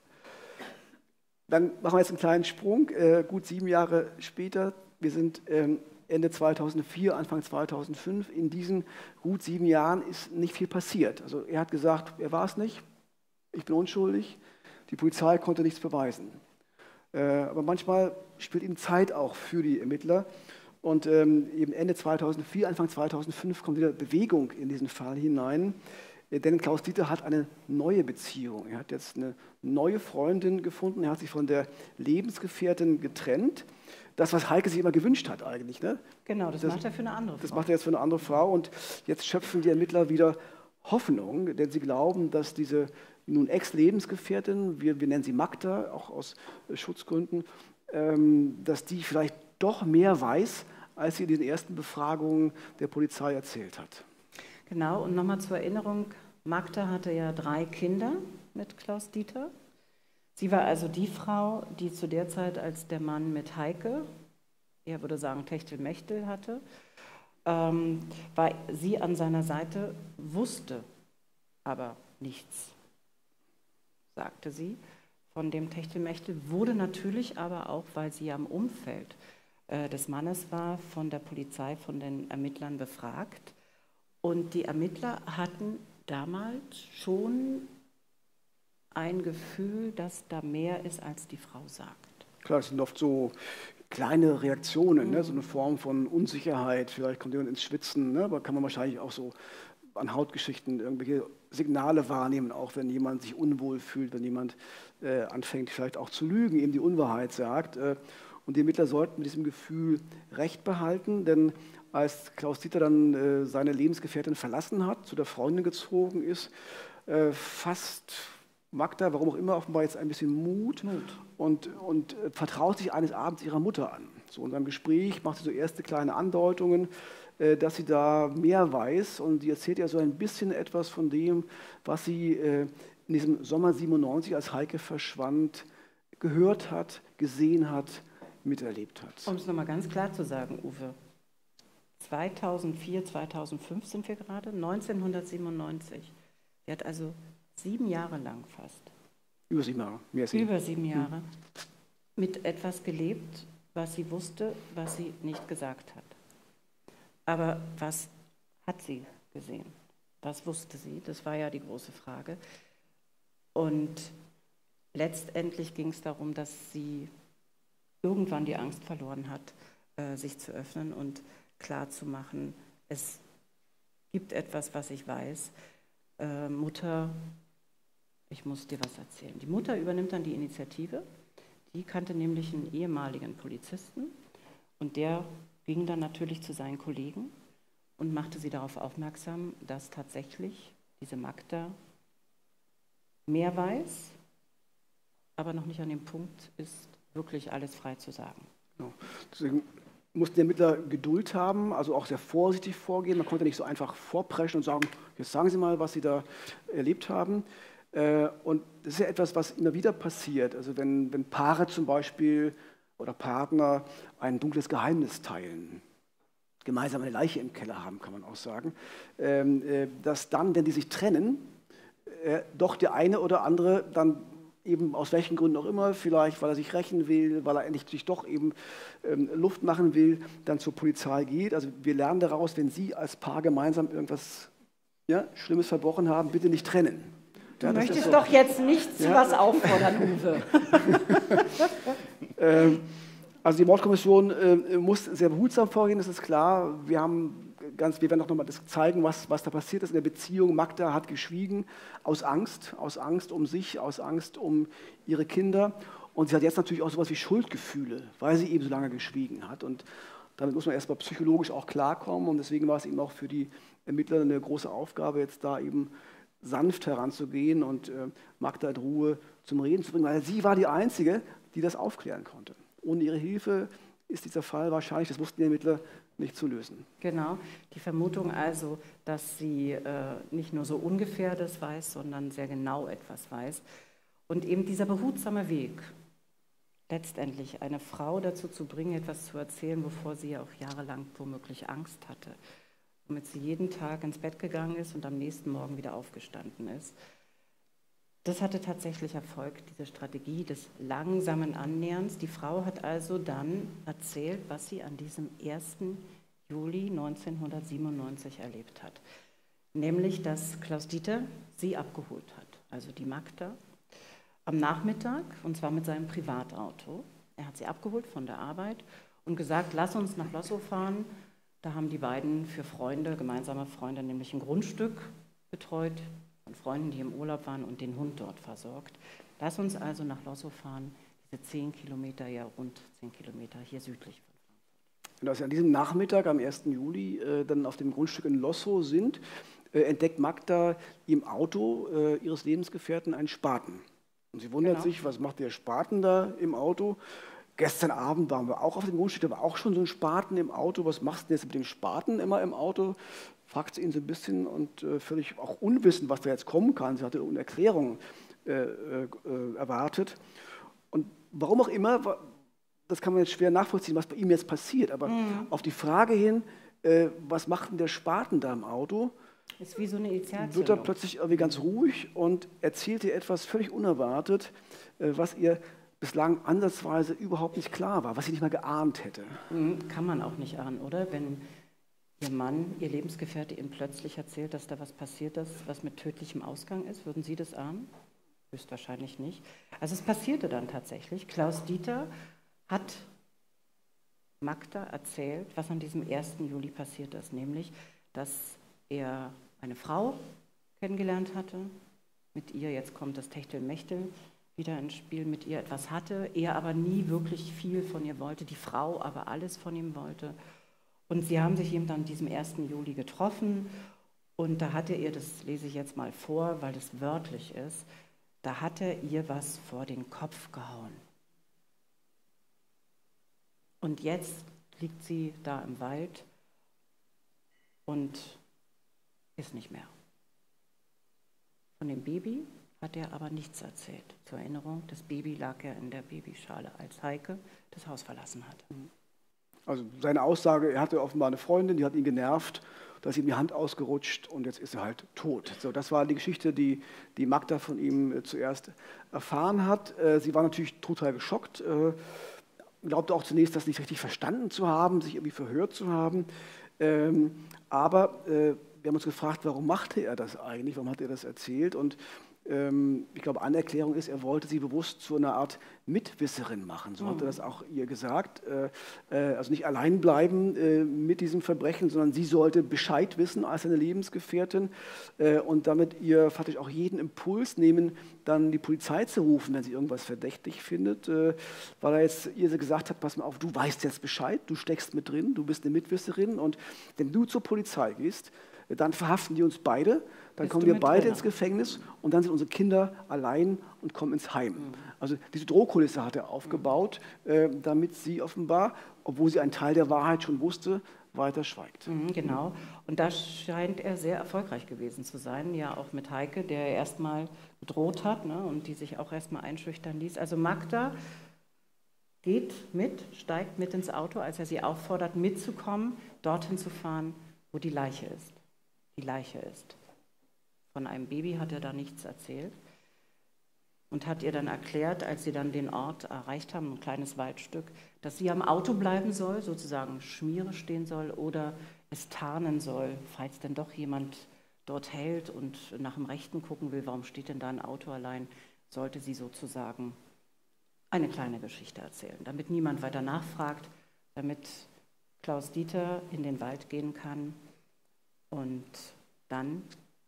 Dann machen wir jetzt einen kleinen Sprung. Äh, gut sieben Jahre später. Wir sind ähm, Ende zweitausendvier, Anfang zweitausendfünf. In diesen gut sieben Jahren ist nicht viel passiert. Also er hat gesagt, er war es nicht. Ich bin unschuldig. Die Polizei konnte nichts beweisen. Äh, aber manchmal spielt eben Zeit auch für die Ermittler. Und ähm, eben Ende zweitausendvier, Anfang zweitausendfünf kommt wieder Bewegung in diesen Fall hinein. Äh, denn Klaus Dieter hat eine neue Beziehung. Er hat jetzt eine neue Freundin gefunden. Er hat sich von der Lebensgefährtin getrennt. Das, was Heike sich immer gewünscht hat eigentlich. Ne? Genau, das, das macht er für eine andere Frau. Das macht er jetzt für eine andere Frau. Und jetzt schöpfen die Ermittler wieder Hoffnung, denn sie glauben, dass diese nun Ex-Lebensgefährtin, wir, wir nennen sie Magda, auch aus äh, Schutzgründen, ähm, dass die vielleicht doch mehr weiß, als sie in den ersten Befragungen der Polizei erzählt hat. Genau, und nochmal zur Erinnerung, Magda hatte ja drei Kinder mit Klaus Dieter. Sie war also die Frau, die zu der Zeit, als der Mann mit Heike, er würde sagen Techtelmechtel hatte, ähm, war sie an seiner Seite, wusste aber nichts, sagte sie, von dem Techtelmechtel, wurde natürlich aber auch, weil sie ja im Umfeld äh, des Mannes war, von der Polizei, von den Ermittlern befragt. Und die Ermittler hatten damals schon ein Gefühl, dass da mehr ist, als die Frau sagt. Klar, es sind oft so kleine Reaktionen, mhm. ne? So eine Form von Unsicherheit, vielleicht kommt jemand ins Schwitzen, ne? Aber kann man wahrscheinlich auch so an Hautgeschichten irgendwelche Signale wahrnehmen, auch wenn jemand sich unwohl fühlt, wenn jemand äh, anfängt vielleicht auch zu lügen, eben die Unwahrheit sagt. Äh, und die Ermittler sollten mit diesem Gefühl Recht behalten, denn als Klaus Dieter dann äh, seine Lebensgefährtin verlassen hat, zu der Freundin gezogen ist, äh, fasst Magda, warum auch immer, offenbar jetzt ein bisschen Mut, Mut. und, und äh, vertraut sich eines Abends ihrer Mutter an. So in seinem Gespräch macht sie so erste kleine Andeutungen, äh, dass sie da mehr weiß, und sie erzählt ja so ein bisschen etwas von dem, was sie äh, in diesem Sommer siebenundneunzig, als Heike verschwand, gehört hat, gesehen hat, miterlebt hat. Um es nochmal ganz klar zu sagen, Uwe, zweitausendvier, zweitausendfünf sind wir gerade, neunzehnhundertsiebenundneunzig. Sie hat also sieben Jahre lang fast. Über sieben Jahre. Mehr sieben. Über sieben Jahre. Mhm. Mit etwas gelebt, was sie wusste, was sie nicht gesagt hat. Aber was hat sie gesehen? Was wusste sie? Das war ja die große Frage. Und letztendlich ging es darum, dass sie irgendwann die Angst verloren hat, äh, sich zu öffnen und klarzumachen, es gibt etwas, was ich weiß. Äh, Mutter, ich muss dir was erzählen. Die Mutter übernimmt dann die Initiative. Die kannte nämlich einen ehemaligen Polizisten und der ging dann natürlich zu seinen Kollegen und machte sie darauf aufmerksam, dass tatsächlich diese Magda mehr weiß, aber noch nicht an dem Punkt ist, wirklich alles frei zu sagen. Genau. Deswegen mussten die Ermittler Geduld haben, also auch sehr vorsichtig vorgehen. Man konnte nicht so einfach vorpreschen und sagen, jetzt sagen Sie mal, was Sie da erlebt haben. Und das ist ja etwas, was immer wieder passiert. Also wenn, wenn Paare zum Beispiel oder Partner ein dunkles Geheimnis teilen, gemeinsam eine Leiche im Keller haben, kann man auch sagen, dass dann, wenn die sich trennen, doch der eine oder andere dann eben aus welchen Gründen auch immer, vielleicht weil er sich rächen will, weil er endlich sich doch eben ähm, Luft machen will, dann zur Polizei geht. Also wir lernen daraus, wenn Sie als Paar gemeinsam irgendwas ja, Schlimmes verbrochen haben, bitte nicht trennen. Du ja, möchtest so. doch jetzt nicht zu ja. was auffordern, Uwe. ähm, also die Mordkommission äh, muss sehr behutsam vorgehen, das ist klar. Wir haben Ganz, wir werden auch noch mal das zeigen, was, was da passiert ist in der Beziehung. Magda hat geschwiegen aus Angst, aus Angst um sich, aus Angst um ihre Kinder. Und sie hat jetzt natürlich auch so etwas wie Schuldgefühle, weil sie eben so lange geschwiegen hat. Und damit muss man erstmal psychologisch auch klarkommen. Und deswegen war es eben auch für die Ermittler eine große Aufgabe, jetzt da eben sanft heranzugehen und äh, Magda in Ruhe zum Reden zu bringen, weil sie war die Einzige, die das aufklären konnte. Ohne ihre Hilfe ist dieser Fall wahrscheinlich, das wussten die Ermittler, nicht zu lösen. Genau, die Vermutung also, dass sie äh, nicht nur so ungefähr das weiß, sondern sehr genau etwas weiß. Und eben dieser behutsame Weg, letztendlich eine Frau dazu zu bringen, etwas zu erzählen, wovor sie ja auch jahrelang womöglich Angst hatte, womit sie jeden Tag ins Bett gegangen ist und am nächsten Morgen wieder aufgestanden ist. Das hatte tatsächlich Erfolg, diese Strategie des langsamen Annäherns. Die Frau hat also dann erzählt, was sie an diesem ersten Juli neunzehnhundertsiebenundneunzig erlebt hat. Nämlich, dass Klaus-Dieter sie abgeholt hat, also die Magda, am Nachmittag, und zwar mit seinem Privatauto. Er hat sie abgeholt von der Arbeit und gesagt, lass uns nach Lossow fahren. Da haben die beiden für Freunde, gemeinsame Freunde, nämlich ein Grundstück betreut, von Freunden, die im Urlaub waren und den Hund dort versorgt. Lass uns also nach Lossow fahren, diese zehn Kilometer, ja rund zehn Kilometer hier südlich von Frankfurt. Und als sie an diesem Nachmittag am ersten Juli äh, dann auf dem Grundstück in Lossow sind, äh, entdeckt Magda im Auto äh, ihres Lebensgefährten einen Spaten. Und sie wundert Genau. sich, was macht der Spaten da im Auto? Gestern Abend waren wir auch auf dem Grundstück, da war auch schon so ein Spaten im Auto. Was machst du denn jetzt mit dem Spaten immer im Auto? Fragt sie ihn so ein bisschen und äh, völlig auch unwissend, was da jetzt kommen kann. Sie hatte eine Erklärung äh, äh, erwartet. Und warum auch immer, das kann man jetzt schwer nachvollziehen, was bei ihm jetzt passiert. Aber mhm. auf die Frage hin, äh, was macht denn der Spaten da im Auto? Ist wie so eine Initialzündung. Wird er plötzlich irgendwie ganz ruhig und erzählt ihr etwas völlig unerwartet, äh, was ihr bislang ansatzweise überhaupt nicht klar war, was sie nicht mal geahnt hätte. Kann man auch nicht ahnen, oder? Wenn Ihr Mann, Ihr Lebensgefährte Ihnen plötzlich erzählt, dass da was passiert ist, was mit tödlichem Ausgang ist, würden Sie das ahnen? Höchstwahrscheinlich nicht. Also es passierte dann tatsächlich. Klaus-Dieter hat Magda erzählt, was an diesem ersten Juli passiert ist, nämlich, dass er eine Frau kennengelernt hatte, mit ihr, jetzt kommt das Techtelmechtel wieder ins Spiel, mit ihr etwas hatte, er aber nie wirklich viel von ihr wollte, die Frau aber alles von ihm wollte. Und sie haben sich eben dann an diesem ersten Juli getroffen und da hatte ihr, das lese ich jetzt mal vor, weil das wörtlich ist, da hat er ihr was vor den Kopf gehauen. Und jetzt liegt sie da im Wald und ist nicht mehr. Von dem Baby hat er aber nichts erzählt. Zur Erinnerung, das Baby lag ja in der Babyschale, als Heike das Haus verlassen hat. Also seine Aussage, er hatte offenbar eine Freundin, die hat ihn genervt, da ist ihm die Hand ausgerutscht und jetzt ist er halt tot. So, das war die Geschichte, die, die Magda von ihm äh, zuerst erfahren hat. Äh, sie war natürlich total geschockt, äh, glaubte auch zunächst, das nicht richtig verstanden zu haben, sich irgendwie verhört zu haben. Ähm, aber äh, wir haben uns gefragt, warum machte er das eigentlich, warum hat er das erzählt? Und Ähm, ich glaube, eine Erklärung ist, er wollte sie bewusst zu einer Art Mitwisserin machen. So mhm. hat er das auch ihr gesagt. Äh, äh, also nicht allein bleiben äh, mit diesem Verbrechen, sondern sie sollte Bescheid wissen als seine Lebensgefährtin äh, und damit ihr faktisch auch jeden Impuls nehmen, dann die Polizei zu rufen, wenn sie irgendwas verdächtig findet, äh, weil er jetzt ihr gesagt hat, pass mal auf, du weißt jetzt Bescheid, du steckst mit drin, du bist eine Mitwisserin und wenn du zur Polizei gehst, dann verhaften die uns beide, dann Bist kommen wir beide drin? ins Gefängnis und dann sind unsere Kinder allein und kommen ins Heim. Mhm. Also diese Drohkulisse hat er aufgebaut, mhm. äh, damit sie offenbar, obwohl sie einen Teil der Wahrheit schon wusste, weiter schweigt. Mhm, genau. Und da scheint er sehr erfolgreich gewesen zu sein, ja auch mit Heike, der erstmal gedroht hat, ne, und die sich auch erstmal einschüchtern ließ. Also Magda geht mit, steigt mit ins Auto, als er sie auffordert, mitzukommen, dorthin zu fahren, wo die Leiche ist. Die Leiche ist. Von einem Baby hat er da nichts erzählt und hat ihr dann erklärt, als sie dann den Ort erreicht haben, ein kleines Waldstück, dass sie am Auto bleiben soll, sozusagen Schmiere stehen soll oder es tarnen soll, falls denn doch jemand dort hält und nach dem Rechten gucken will, warum steht denn da ein Auto allein, sollte sie sozusagen eine kleine Geschichte erzählen, damit niemand weiter nachfragt, damit Klaus Dieter in den Wald gehen kann und dann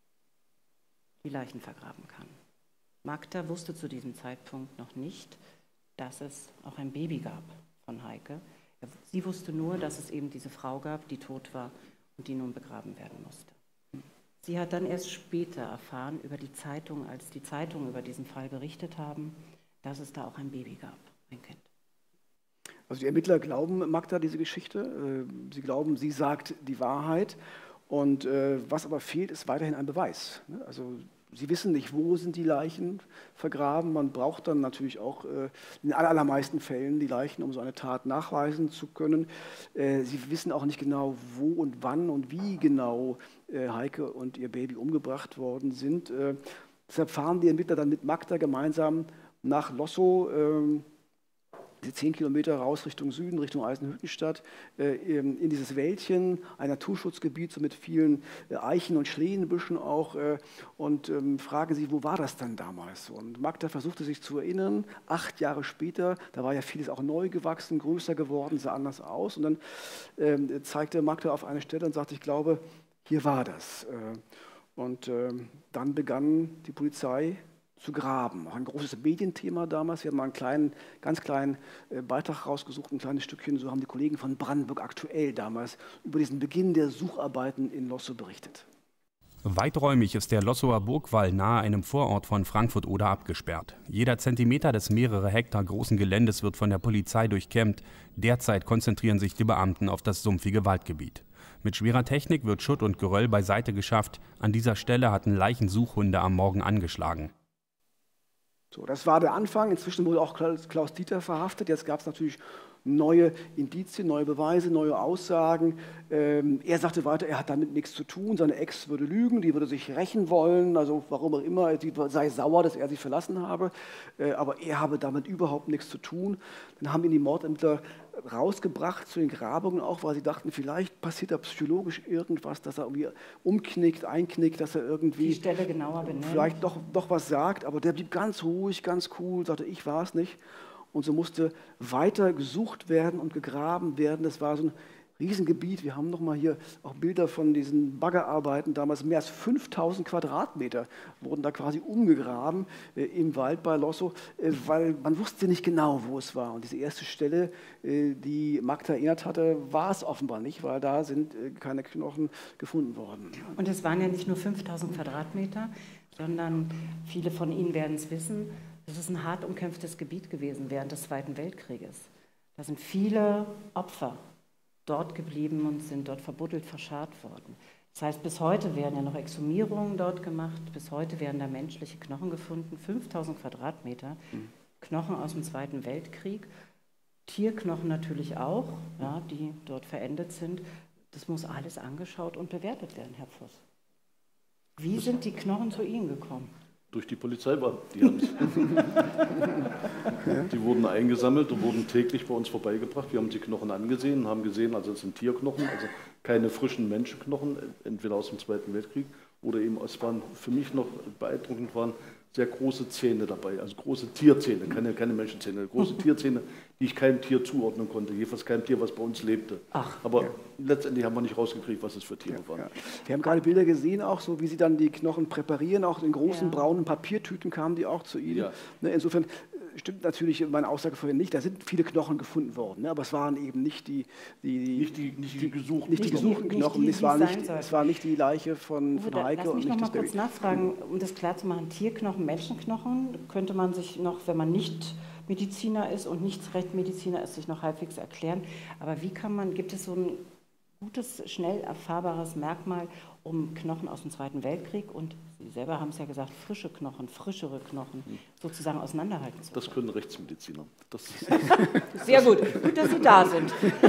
die Leichen vergraben kann. Magda wusste zu diesem Zeitpunkt noch nicht, dass es auch ein Baby gab von Heike. Sie wusste nur, dass es eben diese Frau gab, die tot war und die nun begraben werden musste. Sie hat dann erst später erfahren über die Zeitung, als die Zeitungen über diesen Fall berichtet haben, dass es da auch ein Baby gab, ein Kind. Also die Ermittler glauben Magda diese Geschichte. Sie glauben, sie sagt die Wahrheit. Und äh, was aber fehlt, ist weiterhin ein Beweis. Also sie wissen nicht, wo sind die Leichen vergraben. Man braucht dann natürlich auch äh, in den allermeisten Fällen die Leichen, um so eine Tat nachweisen zu können. Äh, sie wissen auch nicht genau, wo und wann und wie genau äh, Heike und ihr Baby umgebracht worden sind. Äh, deshalb fahren die Ermittler dann mit Magda gemeinsam nach Lossow, äh, zehn Kilometer raus Richtung Süden, Richtung Eisenhüttenstadt, äh, in dieses Wäldchen, ein Naturschutzgebiet so mit vielen äh, Eichen- und Schlehenbüschen auch äh, und ähm, fragen sie, wo war das dann damals? Und Magda versuchte sich zu erinnern, acht Jahre später, da war ja vieles auch neu gewachsen, größer geworden, sah anders aus und dann äh, zeigte Magda auf eine Stelle und sagte, ich glaube, hier war das. Äh, und äh, dann begann die Polizei zu graben. Auch ein großes Medienthema damals. Wir haben mal einen kleinen, ganz kleinen äh, Beitrag rausgesucht, ein kleines Stückchen. So haben die Kollegen von Brandenburg Aktuell damals über diesen Beginn der Sucharbeiten in Lossow berichtet. Weiträumig ist der Lossower Burgwall nahe einem Vorort von Frankfurt-Oder abgesperrt. Jeder Zentimeter des mehrere Hektar großen Geländes wird von der Polizei durchkämmt. Derzeit konzentrieren sich die Beamten auf das sumpfige Waldgebiet. Mit schwerer Technik wird Schutt und Geröll beiseite geschafft. An dieser Stelle hatten Leichensuchhunde am Morgen angeschlagen. So, das war der Anfang. Inzwischen wurde auch Klaus Dieter verhaftet. Jetzt gab es natürlich neue Indizien, neue Beweise, neue Aussagen. Ähm, er sagte weiter, er hat damit nichts zu tun. Seine Ex würde lügen, die würde sich rächen wollen. Also warum auch immer, sie sei sauer, dass er sie verlassen habe. Äh, aber er habe damit überhaupt nichts zu tun. Dann haben ihn die Mordermittler rausgebracht zu den Grabungen auch, weil sie dachten, vielleicht passiert da psychologisch irgendwas, dass er irgendwie umknickt, einknickt, dass er irgendwie die Stelle genauer benennt. Vielleicht doch, doch was sagt. Aber der blieb ganz ruhig, ganz cool, sagte, ich war es nicht. Und so musste weiter gesucht werden und gegraben werden. Das war so ein Riesengebiet. Wir haben noch mal hier auch Bilder von diesen Baggerarbeiten. Damals mehr als fünftausend Quadratmeter wurden da quasi umgegraben äh, im Wald bei Lossow, äh, weil man wusste nicht genau, wo es war. Und diese erste Stelle, äh, die Magda erinnert hatte, war es offenbar nicht, weil da sind äh, keine Knochen gefunden worden. Und es waren ja nicht nur fünftausend Quadratmeter, sondern viele von Ihnen werden es wissen, das ist ein hart umkämpftes Gebiet gewesen während des Zweiten Weltkrieges. Da sind viele Opfer dort geblieben und sind dort verbuddelt, verscharrt worden. Das heißt, bis heute werden ja noch Exhumierungen dort gemacht, bis heute werden da menschliche Knochen gefunden, fünftausend Quadratmeter, mhm. Knochen aus dem Zweiten Weltkrieg, Tierknochen natürlich auch, ja, die dort verendet sind. Das muss alles angeschaut und bewertet werden, Herr Voss. Wie sind die Knochen zu Ihnen gekommen? Durch die Polizeibeamten. Die, die wurden eingesammelt und wurden täglich bei uns vorbeigebracht. Wir haben die Knochen angesehen und haben gesehen, also es sind Tierknochen, also keine frischen Menschenknochen, entweder aus dem Zweiten Weltkrieg oder eben, es waren für mich noch beeindruckend waren, sehr große Zähne dabei, also große Tierzähne, keine, keine Menschenzähne, große Tierzähne, die ich keinem Tier zuordnen konnte, jedenfalls keinem Tier, was bei uns lebte. Ach, Aber ja. letztendlich haben wir nicht rausgekriegt, was es für Tiere Ja, waren. ja. Wir haben gerade Bilder gesehen, auch so, wie Sie dann die Knochen präparieren, auch in großen Ja. braunen Papiertüten kamen die auch zu Ihnen. Ja. Ne, insofern äh, stimmt natürlich meine Aussage vorhin nicht, da sind viele Knochen gefunden worden, ne, aber es waren eben nicht die, die, die, Nicht die, nicht die gesuchten nicht die Nicht die- gesuchten nicht Knochen, die, es, die war es sein nicht, sollten. es war nicht die Leiche von, Uwe, von da, Heike lass und mich noch nicht mal das kurz Baby. nachfragen, um das klarzumachen. Tierknochen, Menschenknochen, könnte man sich noch, wenn man nicht Mediziner ist und nicht Rechtsmediziner ist, sich noch halbwegs erklären. Aber wie kann man, gibt es so ein gutes, schnell erfahrbares Merkmal, um Knochen aus dem Zweiten Weltkrieg und Sie selber haben es ja gesagt, frische Knochen, frischere Knochen sozusagen auseinanderhalten zu können? Das können Rechtsmediziner. Das, Sehr gut, gut, dass Sie da sind.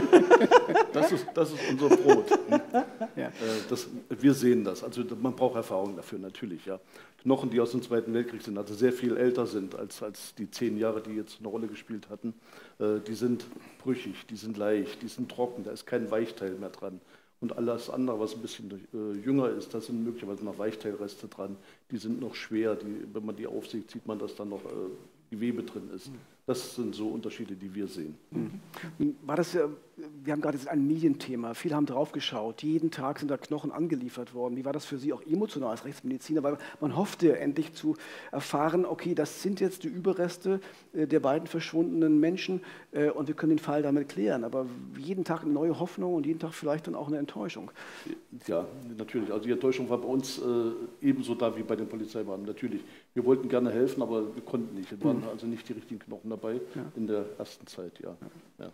das, ist, das ist unser Brot. Ja. Äh, Das, wir sehen das. Also man braucht Erfahrung dafür, natürlich. Ja. Knochen, die aus dem Zweiten Weltkrieg sind, also sehr viel älter sind als, als die zehn Jahre, die jetzt eine Rolle gespielt hatten, äh, die sind brüchig, die sind leicht, die sind trocken, da ist kein Weichteil mehr dran. Und alles andere, was ein bisschen äh, jünger ist, da sind möglicherweise noch Weichteilreste dran, die sind noch schwer. Die, wenn man die aufsieht, sieht man, dass da noch äh, Gewebe drin ist. Das sind so Unterschiede, die wir sehen. War das, äh, wir haben gerade jetzt ein Medienthema, viele haben drauf geschaut, jeden Tag sind da Knochen angeliefert worden. Wie war das für Sie auch emotional als Rechtsmediziner? Weil man hoffte endlich zu erfahren, okay, das sind jetzt die Überreste äh, der beiden verschwundenen Menschen äh, und wir können den Fall damit klären. Aber jeden Tag eine neue Hoffnung und jeden Tag vielleicht dann auch eine Enttäuschung. Ja, natürlich. Also die Enttäuschung war bei uns äh, ebenso da wie bei den Polizeibeamten. Natürlich. Wir wollten gerne helfen, aber wir konnten nicht. Es waren also nicht die richtigen Knochen dabei Ja. in der ersten Zeit. Ja. Ja.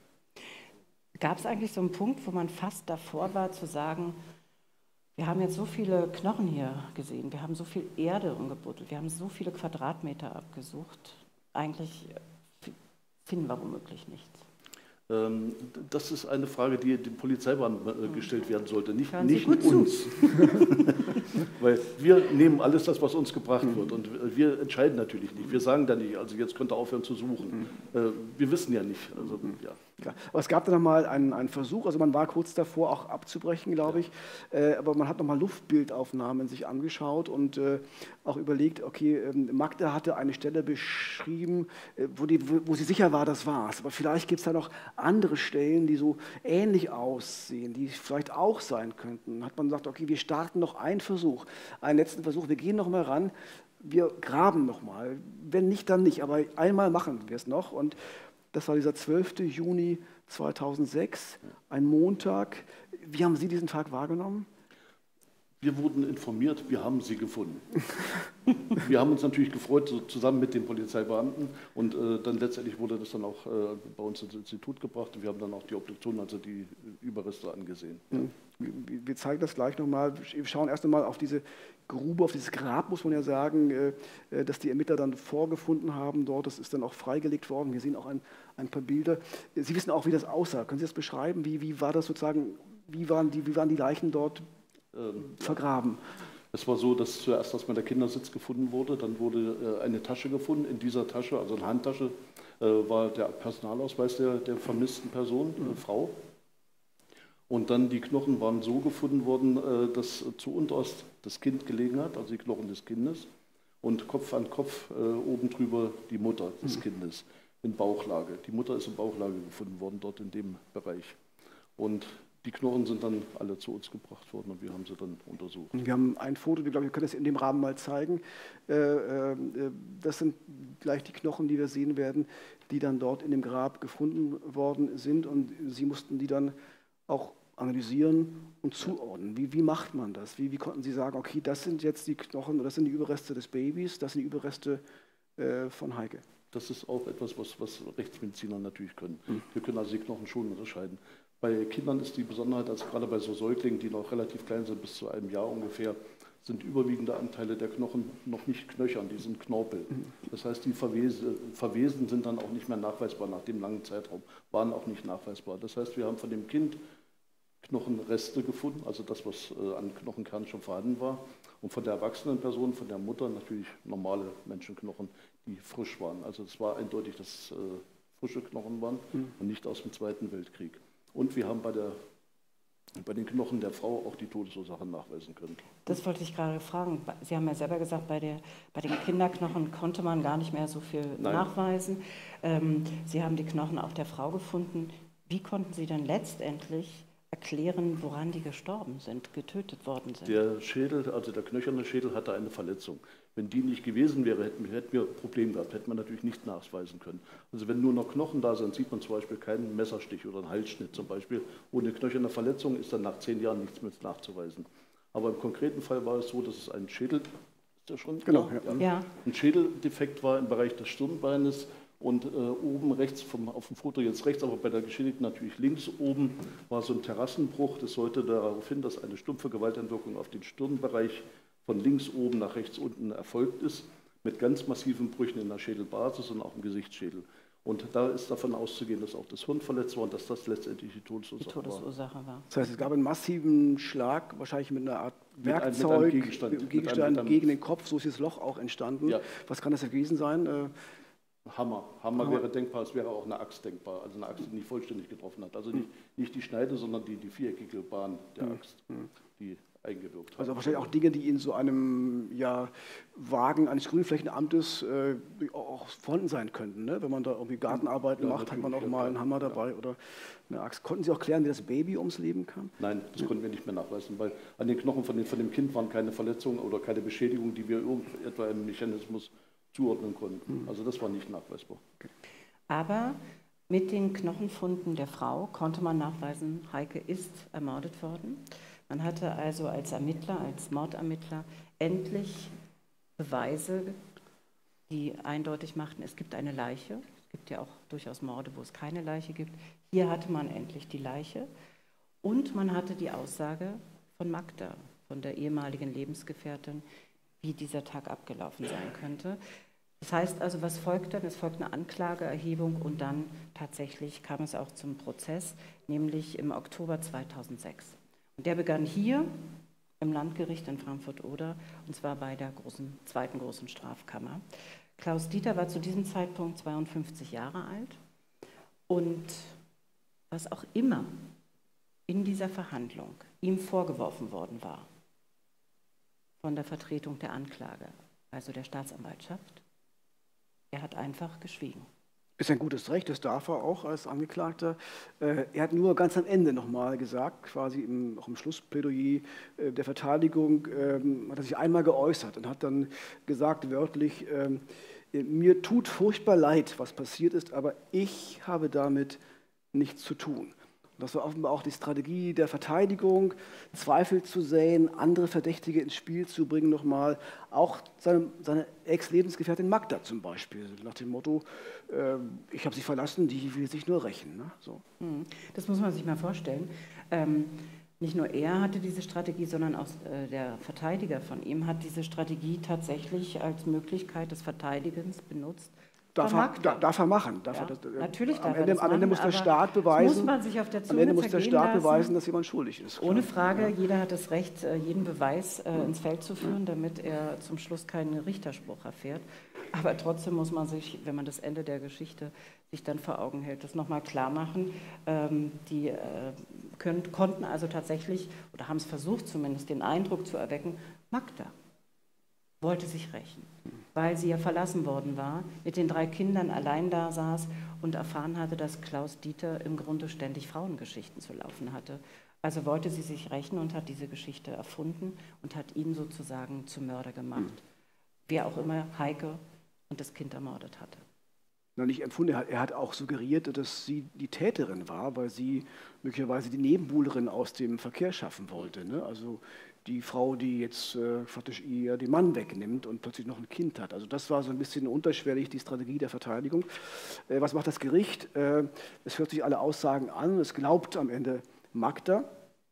Gab es eigentlich so einen Punkt, wo man fast davor war zu sagen, wir haben jetzt so viele Knochen hier gesehen, wir haben so viel Erde umgebuddelt, wir haben so viele Quadratmeter abgesucht, eigentlich äh, finden wir womöglich nichts. Ähm, Das ist eine Frage, die den Polizeibeamten äh, gestellt werden sollte, nicht, Hören Sie nicht gut zu. uns. Weil wir nehmen alles das, was uns gebracht wird und wir entscheiden natürlich nicht. Wir sagen dann nicht, also jetzt könnt ihr aufhören zu suchen. Äh, Wir wissen ja nicht. Also, ja. Klar. Aber es gab dann nochmal einen, einen Versuch, also man war kurz davor auch abzubrechen, glaube ich, äh, aber man hat nochmal Luftbildaufnahmen sich angeschaut und äh, auch überlegt, okay, ähm, Magda hatte eine Stelle beschrieben, äh, wo, die, wo, wo sie sicher war, das war's. Aber vielleicht gibt es da noch andere Stellen, die so ähnlich aussehen, die vielleicht auch sein könnten. Hat man gesagt, okay, wir starten noch einen Versuch, einen letzten Versuch, wir gehen nochmal ran, wir graben nochmal, wenn nicht, dann nicht, aber einmal machen wir es noch und das war dieser zwölfte Juni zweitausendsechs, ein Montag. Wie haben Sie diesen Tag wahrgenommen? Wir wurden informiert, wir haben sie gefunden. Wir haben uns natürlich gefreut, so zusammen mit den Polizeibeamten. Und äh, dann letztendlich wurde das dann auch äh, bei uns ins Institut gebracht. Und wir haben dann auch die Obduktion, also die Überreste angesehen. Wir, wir zeigen das gleich nochmal. Wir schauen erst einmal auf diese Grube, auf dieses Grab, muss man ja sagen, äh, dass die Ermittler dann vorgefunden haben dort. Das ist dann auch freigelegt worden. Wir sehen auch ein, ein paar Bilder. Sie wissen auch, wie das aussah. Können Sie das beschreiben? Wie, wie war das sozusagen, wie waren die, wie waren die Leichen dort Ähm, vergraben? Es war so, dass zuerst erstmal der Kindersitz gefunden wurde, dann wurde äh, eine Tasche gefunden. In dieser Tasche, also eine Handtasche, äh, war der Personalausweis der, der vermissten Person, äh, Frau. Und dann die Knochen waren so gefunden worden, äh, dass zu unterost das Kind gelegen hat, also die Knochen des Kindes, und Kopf an Kopf äh, oben drüber die Mutter des Kindes in Bauchlage. Die Mutter ist in Bauchlage gefunden worden, dort in dem Bereich. Und die Knochen sind dann alle zu uns gebracht worden und wir haben sie dann untersucht. Wir haben ein Foto, wir, glaube, wir können das in dem Rahmen mal zeigen. Äh, äh, Das sind gleich die Knochen, die wir sehen werden, die dann dort in dem Grab gefunden worden sind. Und Sie mussten die dann auch analysieren und zuordnen. Wie, wie macht man das? Wie, wie konnten Sie sagen, okay, das sind jetzt die Knochen, das sind die Überreste des Babys, das sind die Überreste äh, von Heike? Das ist auch etwas, was, was Rechtsmediziner natürlich können. Mhm. Wir können also die Knochen schon unterscheiden. Bei Kindern ist die Besonderheit, also gerade bei so Säuglingen, die noch relativ klein sind, bis zu einem Jahr ungefähr, sind überwiegende Anteile der Knochen noch nicht knöchern, die sind Knorpel. Das heißt, die Verwese, Verwesen sind dann auch nicht mehr nachweisbar nach dem langen Zeitraum, waren auch nicht nachweisbar. Das heißt, wir haben von dem Kind Knochenreste gefunden, also das, was äh, an Knochenkern schon vorhanden war. Und von der erwachsenen Person, von der Mutter, natürlich normale Menschenknochen, die frisch waren. Also es war eindeutig, dass es äh, frische Knochen waren mhm. und nicht aus dem Zweiten Weltkrieg. Und wir haben bei der bei den Knochen der Frau auch die Todesursache nachweisen können. Das wollte ich gerade fragen. Sie haben ja selber gesagt, bei, der, bei den Kinderknochen konnte man gar nicht mehr so viel Nein. nachweisen. Ähm, Sie haben die Knochen auch der Frau gefunden. Wie konnten Sie denn letztendlich erklären, woran die gestorben sind, getötet worden sind? Der Schädel, also der knöcherne Schädel, hatte eine Verletzung. Wenn die nicht gewesen wäre, hätten, hätten wir ein Problem gehabt, hätte man natürlich nicht nachweisen können. Also wenn nur noch Knochen da sind, sieht man zum Beispiel keinen Messerstich oder einen Halsschnitt zum Beispiel. Ohne knöcherne Verletzung ist dann nach zehn Jahren nichts mehr nachzuweisen. Aber im konkreten Fall war es so, dass es ein Schädel, ist der schon? Genau, ja. Ja. Ein Schädeldefekt war im Bereich des Stirnbeines. Und äh, oben rechts, vom, auf dem Foto jetzt rechts, aber bei der Geschädigten natürlich links oben, war so ein Terrassenbruch. Das deutete darauf hin, dass eine stumpfe Gewalteinwirkung auf den Stirnbereich von links oben nach rechts unten erfolgt ist, mit ganz massiven Brüchen in der Schädelbasis und auch im Gesichtsschädel. Und da ist davon auszugehen, dass auch das Hirn verletzt war und dass das letztendlich die Todesursache, die Todesursache war. war. Das heißt, es gab einen massiven Schlag, wahrscheinlich mit einer Art Werkzeug, mit einem Gegenstand, Gegenstand mit einem, mit einem, gegen den Kopf. So ist das Loch auch entstanden. Ja. Was kann das gewesen sein? Hammer. Hammer wäre denkbar, es wäre auch eine Axt denkbar, also eine Axt, die nicht vollständig getroffen hat. Also nicht, nicht die Schneide, sondern die, die viereckige Bahn der Axt, die eingewirkt hat. Also wahrscheinlich auch Dinge, die in so einem ja, Wagen eines Grünflächenamtes äh, auch vorhanden sein könnten. Ne? Wenn man da irgendwie Gartenarbeiten ja, macht, hat man auch mal einen Hammer dabei ja. oder eine Axt. Konnten Sie auch klären, wie das Baby ums Leben kam? Nein, das ja. konnten wir nicht mehr nachweisen, weil an den Knochen von, den, von dem Kind waren keine Verletzungen oder keine Beschädigungen, die wir irgendetwa im Mechanismus zuordnen konnten. Also das war nicht nachweisbar. Okay. Aber mit den Knochenfunden der Frau konnte man nachweisen, Heike ist ermordet worden. Man hatte also als Ermittler, als Mordermittler endlich Beweise, die eindeutig machten, es gibt eine Leiche. Es gibt ja auch durchaus Morde, wo es keine Leiche gibt. Hier hatte man endlich die Leiche. Und man hatte die Aussage von Magda, von der ehemaligen Lebensgefährtin, wie dieser Tag abgelaufen sein könnte. Das heißt also, was folgt dann? Es folgt eine Anklageerhebung und dann tatsächlich kam es auch zum Prozess, nämlich im Oktober zweitausendsechs. Und der begann hier im Landgericht in Frankfurt-Oder und zwar bei der großen, zweiten großen Strafkammer. Klaus Dieter war zu diesem Zeitpunkt zweiundfünfzig Jahre alt und was auch immer in dieser Verhandlung ihm vorgeworfen worden war, von der Vertretung der Anklage, also der Staatsanwaltschaft. Er hat einfach geschwiegen. Ist ein gutes Recht, das darf er auch als Angeklagter. Er hat nur ganz am Ende nochmal gesagt, quasi im, auch im Schlussplädoyer der Verteidigung, hat er sich einmal geäußert und hat dann gesagt wörtlich, mir tut furchtbar leid, was passiert ist, aber ich habe damit nichts zu tun. Das war offenbar auch die Strategie der Verteidigung, Zweifel zu säen, andere Verdächtige ins Spiel zu bringen nochmal. Auch seine, seine Ex-Lebensgefährtin Magda zum Beispiel, nach dem Motto, äh, ich habe sie verlassen, die will sich nur rächen. Ne? So. Das muss man sich mal vorstellen. Ähm, nicht nur er hatte diese Strategie, sondern auch äh, der Verteidiger von ihm hat diese Strategie tatsächlich als Möglichkeit des Verteidigens benutzt. Darf er, da, darf er machen. Darf ja, er das, natürlich darf am Ende, er das am Ende machen, muss der Staat beweisen, muss man sich auf der Zunge am Ende muss der Staat lassen. beweisen, dass jemand schuldig ist. Ohne Frage, ja. Jeder hat das Recht, jeden Beweis äh, ins Feld zu führen, damit er zum Schluss keinen Richterspruch erfährt. Aber trotzdem muss man sich, wenn man das Ende der Geschichte sich dann vor Augen hält, das nochmal klar machen. Ähm, die äh, können, konnten also tatsächlich, oder haben es versucht zumindest, den Eindruck zu erwecken, Magda wollte sich rächen, weil sie ja verlassen worden war, mit den drei Kindern allein da saß und erfahren hatte, dass Klaus Dieter im Grunde ständig Frauengeschichten zu laufen hatte. Also wollte sie sich rächen und hat diese Geschichte erfunden und hat ihn sozusagen zum Mörder gemacht. Wer auch immer Heike und das Kind ermordet hatte. Noch nicht empfunden, er hat auch suggeriert, dass sie die Täterin war, weil sie möglicherweise die Nebenbuhlerin aus dem Verkehr schaffen wollte. Ne? Also die Frau, die jetzt äh, faktisch ihr den Mann wegnimmt und plötzlich noch ein Kind hat. Also das war so ein bisschen unterschwellig die Strategie der Verteidigung. Äh, was macht das Gericht? Äh, es hört sich alle Aussagen an, es glaubt am Ende Magda,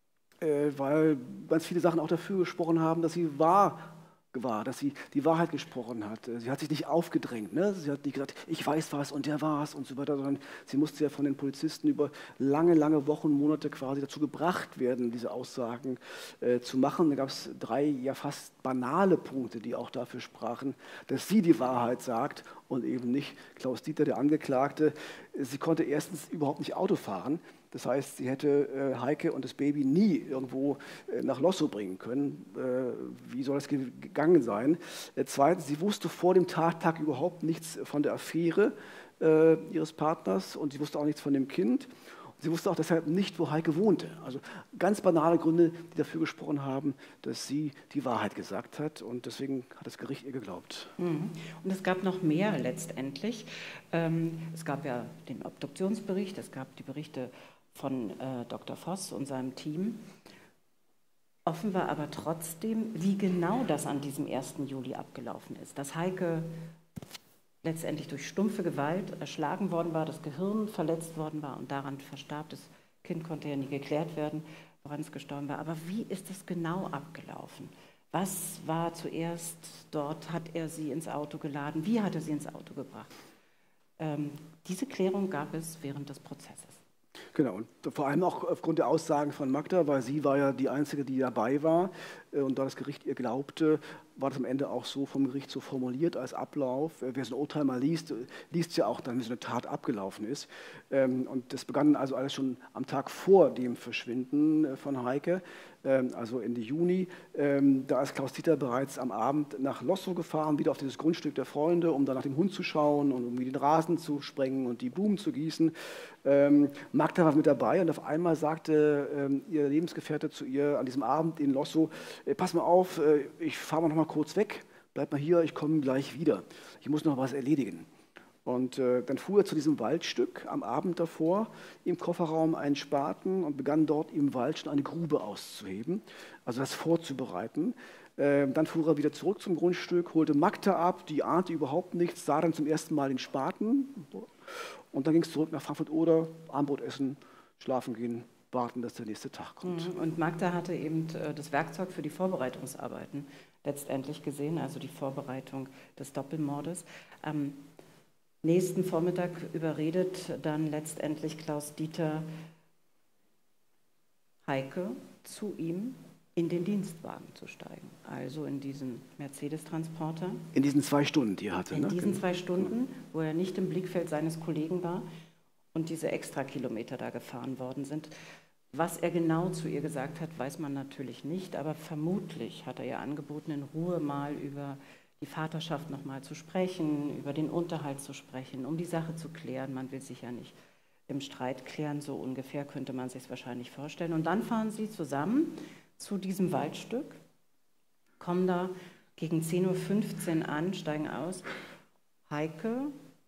äh, weil ganz viele Sachen auch dafür gesprochen haben, dass sie wahr war, dass sie die Wahrheit gesprochen hat. Sie hat sich nicht aufgedrängt, ne? Sie hat nicht gesagt, ich weiß was und der war es und so weiter, sondern sie musste ja von den Polizisten über lange, lange Wochen, Monate quasi dazu gebracht werden, diese Aussagen äh, zu machen. Da gab es drei ja fast banale Punkte, die auch dafür sprachen, dass sie die Wahrheit sagt und eben nicht Klaus Dieter, der Angeklagte. sie konnte erstens überhaupt nicht Auto fahren. Das heißt, sie hätte äh, Heike und das Baby nie irgendwo äh, nach Lossow bringen können. Äh, wie soll das ge gegangen sein? Äh, zweitens, sie wusste vor dem Tattag überhaupt nichts von der Affäre äh, ihres Partners und sie wusste auch nichts von dem Kind. Sie wusste auch deshalb nicht, wo Heike wohnte. Also ganz banale Gründe, die dafür gesprochen haben, dass sie die Wahrheit gesagt hat. Und deswegen hat das Gericht ihr geglaubt. Mhm. Und es gab noch mehr letztendlich. Ähm, es gab ja den Obduktionsbericht, es gab die Berichte von äh, Doktor Voss und seinem Team. Offen war aber trotzdem, wie genau das an diesem ersten Juli abgelaufen ist. Dass Heike letztendlich durch stumpfe Gewalt erschlagen worden war, das Gehirn verletzt worden war und daran verstarb. Das Kind konnte ja nie geklärt werden, woran es gestorben war. Aber wie ist das genau abgelaufen? Was war zuerst dort? Hat er sie ins Auto geladen? Wie hat er sie ins Auto gebracht? Ähm, diese Klärung gab es während des Prozesses. Genau, und vor allem auch aufgrund der Aussagen von Magda, weil sie war ja die Einzige, die dabei war. Und da das Gericht ihr glaubte, war das am Ende auch so vom Gericht so formuliert als Ablauf. Wer so ein Urteil mal liest, liest ja auch dann, wie so eine Tat abgelaufen ist. Und das begann also alles schon am Tag vor dem Verschwinden von Heike, also Ende Juni. Da ist Klaus Dieter bereits am Abend nach Lossow gefahren, wieder auf dieses Grundstück der Freunde, um dann nach dem Hund zu schauen und um den Rasen zu sprengen und die Blumen zu gießen. Magda war mit dabei und auf einmal sagte ihr Lebensgefährte zu ihr an diesem Abend in Lossow: Pass mal auf, ich fahre mal noch mal kurz weg, bleib mal hier, ich komme gleich wieder. Ich muss noch was erledigen. Und äh, dann fuhr er zu diesem Waldstück am Abend davor, im Kofferraum einen Spaten und begann dort im Wald schon eine Grube auszuheben, also das vorzubereiten. Äh, dann fuhr er wieder zurück zum Grundstück, holte Magda ab, die ahnte überhaupt nichts, sah dann zum ersten Mal den Spaten. Und dann ging es zurück nach Frankfurt-Oder, Abendbrot essen, schlafen gehen, warten, dass der nächste Tag kommt. Und Magda hatte eben das Werkzeug für die Vorbereitungsarbeiten letztendlich gesehen, also die Vorbereitung des Doppelmordes. Am nächsten Vormittag überredet dann letztendlich Klaus Dieter Heike, zu ihm in den Dienstwagen zu steigen, also in diesen Mercedes-Transporter. In diesen zwei Stunden, die er hatte. In ne? diesen zwei Stunden, wo er nicht im Blickfeld seines Kollegen war und diese Extrakilometer da gefahren worden sind. Was er genau zu ihr gesagt hat, weiß man natürlich nicht, aber vermutlich hat er ihr angeboten, in Ruhe mal über die Vaterschaft noch mal zu sprechen, über den Unterhalt zu sprechen, um die Sache zu klären. Man will sich ja nicht im Streit klären, so ungefähr könnte man sich es wahrscheinlich vorstellen. Und dann fahren sie zusammen zu diesem Waldstück, kommen da gegen zehn Uhr fünfzehn an, steigen aus. Heike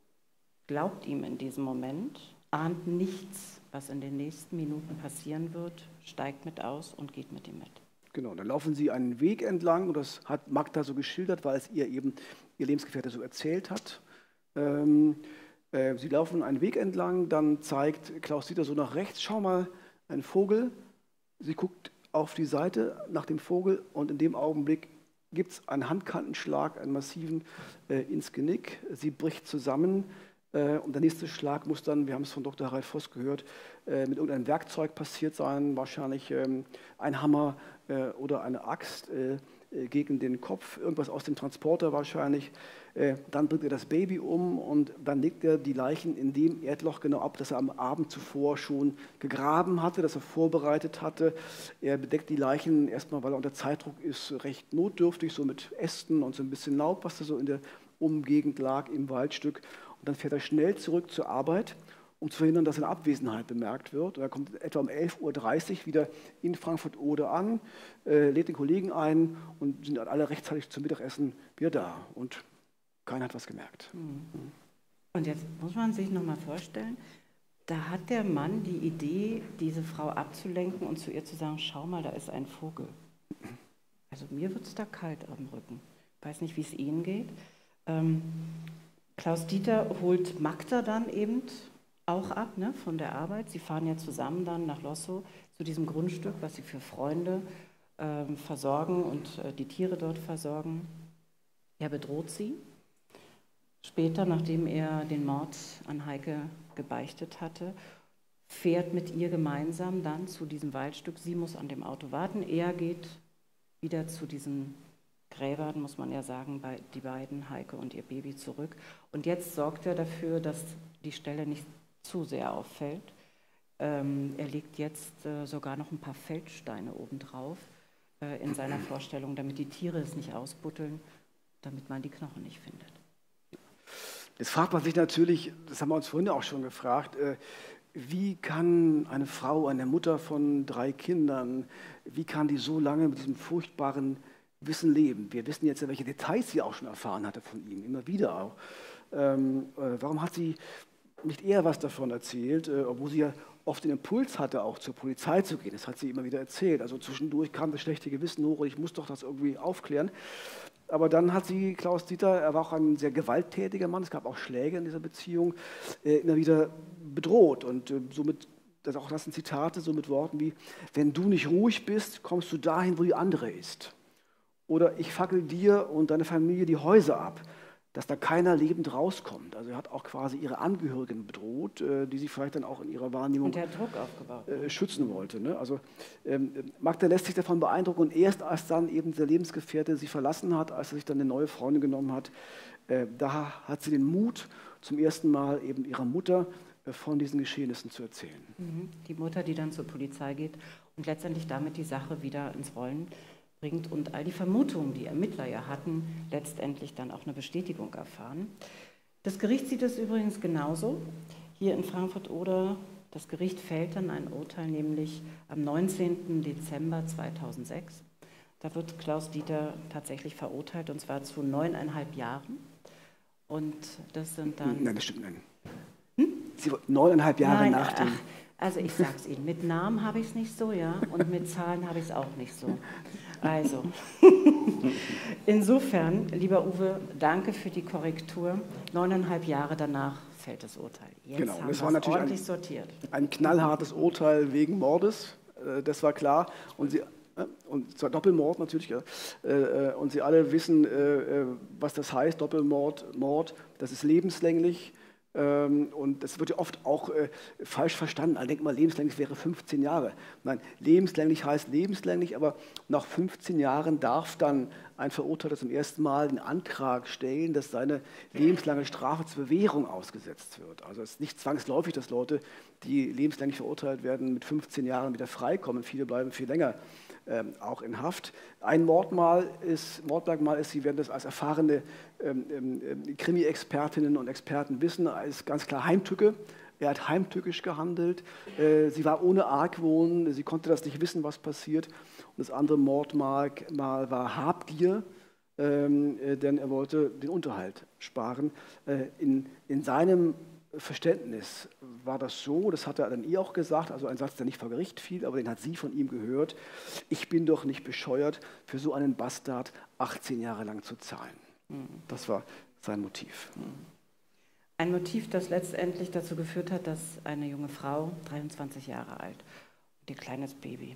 glaubt ihm in diesem Moment, ahnt nichts, was in den nächsten Minuten passieren wird, steigt mit aus und geht mit ihm mit. Genau, dann laufen sie einen Weg entlang und das hat Magda so geschildert, weil es ihr eben ihr Lebensgefährte so erzählt hat. Ähm, äh, sie laufen einen Weg entlang, dann zeigt Klaus Dieter so nach rechts, schau mal, ein Vogel. Sie guckt auf die Seite nach dem Vogel und in dem Augenblick gibt es einen Handkantenschlag, einen massiven äh, ins Genick. Sie bricht zusammen. Und der nächste Schlag muss dann, wir haben es von Doktor Harald Voss gehört, mit irgendeinem Werkzeug passiert sein, wahrscheinlich ein Hammer oder eine Axt gegen den Kopf, irgendwas aus dem Transporter wahrscheinlich. Dann bringt er das Baby um und dann legt er die Leichen in dem Erdloch genau ab, das er am Abend zuvor schon gegraben hatte, das er vorbereitet hatte. Er bedeckt die Leichen erstmal, weil er unter Zeitdruck ist, recht notdürftig, so mit Ästen und so ein bisschen Laub, was da so in der Umgegend lag im Waldstück. Und dann fährt er schnell zurück zur Arbeit, um zu verhindern, dass seine Abwesenheit bemerkt wird. Und er kommt etwa um elf Uhr dreißig wieder in Frankfurt-Oder an, äh, lädt den Kollegen ein und sind alle rechtzeitig zum Mittagessen wieder da. Und keiner hat was gemerkt. Mhm. Und jetzt muss man sich noch mal vorstellen, da hat der Mann die Idee, diese Frau abzulenken und zu ihr zu sagen, schau mal, da ist ein Vogel. Also mir wird es da kalt am Rücken. Ich weiß nicht, wie es Ihnen geht. Ähm, Klaus Dieter holt Magda dann eben auch ab, ne, von der Arbeit. Sie fahren ja zusammen dann nach Lossow zu diesem Grundstück, was sie für Freunde äh, versorgen und äh, die Tiere dort versorgen. Er bedroht sie. Später, nachdem er den Mord an Heike gebeichtet hatte, fährt mit ihr gemeinsam dann zu diesem Waldstück. Sie muss an dem Auto warten. Er geht wieder zu diesen Gräbern, muss man ja sagen, bei die beiden, Heike und ihr Baby, zurück. Und jetzt sorgt er dafür, dass die Stelle nicht zu sehr auffällt. Ähm, er legt jetzt äh, sogar noch ein paar Feldsteine obendrauf äh, in seiner Vorstellung, damit die Tiere es nicht ausbuddeln, damit man die Knochen nicht findet. Jetzt fragt man sich natürlich, das haben wir uns vorhin auch schon gefragt, äh, wie kann eine Frau, eine Mutter von drei Kindern, wie kann die so lange mit diesem furchtbaren Wissen leben? Wir wissen jetzt ja, welche Details sie auch schon erfahren hatte von ihm, immer wieder auch. Ähm, äh, warum hat sie nicht eher was davon erzählt, äh, obwohl sie ja oft den Impuls hatte, auch zur Polizei zu gehen? Das hat sie immer wieder erzählt. Also zwischendurch kam das schlechte Gewissen hoch und ich muss doch das irgendwie aufklären. Aber dann hat sie, Klaus Dieter, er war auch ein sehr gewalttätiger Mann, es gab auch Schläge in dieser Beziehung, äh, immer wieder bedroht. Und äh, somit, das auch das sind Zitate, so mit Worten wie, wenn du nicht ruhig bist, kommst du dahin, wo die andere ist. Oder ich fackel dir und deine Familie die Häuser ab, dass da keiner lebend rauskommt. Also er hat auch quasi ihre Angehörigen bedroht, äh, die sie vielleicht dann auch in ihrer Wahrnehmung Und der Druck aufgebaut. Äh, schützen wollte. Ne? Also ähm, Magda lässt sich davon beeindrucken und erst als dann eben der Lebensgefährte sie verlassen hat, als er sich dann eine neue Freundin genommen hat, äh, da hat sie den Mut, zum ersten Mal eben ihrer Mutter äh, von diesen Geschehnissen zu erzählen. Mhm. Die Mutter, die dann zur Polizei geht und letztendlich damit die Sache wieder ins Rollen bringt und all die Vermutungen, die Ermittler ja hatten, letztendlich dann auch eine Bestätigung erfahren. Das Gericht sieht es übrigens genauso. Hier in Frankfurt-Oder, das Gericht fällt dann ein Urteil, nämlich am neunzehnten Dezember zweitausendsechs. Da wird Klaus Dieter tatsächlich verurteilt, und zwar zu neuneinhalb Jahren. Und das sind dann... Nein, das stimmt nicht. Hm? Sie neuneinhalb Jahre Nein, nach dem... ach, also ich sag's Ihnen, mit Namen habe ich es nicht so, ja, und mit Zahlen habe ich es auch nicht so. Also, insofern, lieber Uwe, danke für die Korrektur. Neuneinhalb Jahre danach fällt das Urteil. Jetzt genau, haben das wir war es natürlich ordentlich ein, sortiert. ein knallhartes Urteil wegen Mordes, äh, das war klar. Und, sie, äh, und zwar Doppelmord natürlich. Ja. Äh, und Sie alle wissen, äh, was das heißt, Doppelmord, Mord, das ist lebenslänglich. Und das wird ja oft auch äh, falsch verstanden. Man denkt mal, lebenslänglich wäre fünfzehn Jahre. Nein, lebenslänglich heißt lebenslänglich, aber nach fünfzehn Jahren darf dann ein Verurteilter zum ersten Mal den Antrag stellen, dass seine lebenslange Strafe zur Bewährung ausgesetzt wird. Also es ist nicht zwangsläufig, dass Leute, die lebenslänglich verurteilt werden, mit fünfzehn Jahren wieder freikommen. Viele bleiben viel länger ähm, auch in Haft. Ein Mordmal ist, Mordmerkmal ist, Sie werden das als erfahrene ähm, ähm, Krimi-Expertinnen und Experten wissen, ist ganz klar Heimtücke. Er hat heimtückisch gehandelt. Äh, sie war ohne Argwohn. Sie konnte das nicht wissen, was passiert. Und das andere Mordmerkmal war Habgier, ähm, äh, denn er wollte den Unterhalt sparen. Äh, in, in seinem Verständnis war das so, das hat er dann ihr auch gesagt, also ein Satz, der nicht vor Gericht fiel, aber den hat sie von ihm gehört: Ich bin doch nicht bescheuert, für so einen Bastard achtzehn Jahre lang zu zahlen. Mhm. Das war sein Motiv. Mhm. Ein Motiv, das letztendlich dazu geführt hat, dass eine junge Frau, dreiundzwanzig Jahre alt, und ihr kleines Baby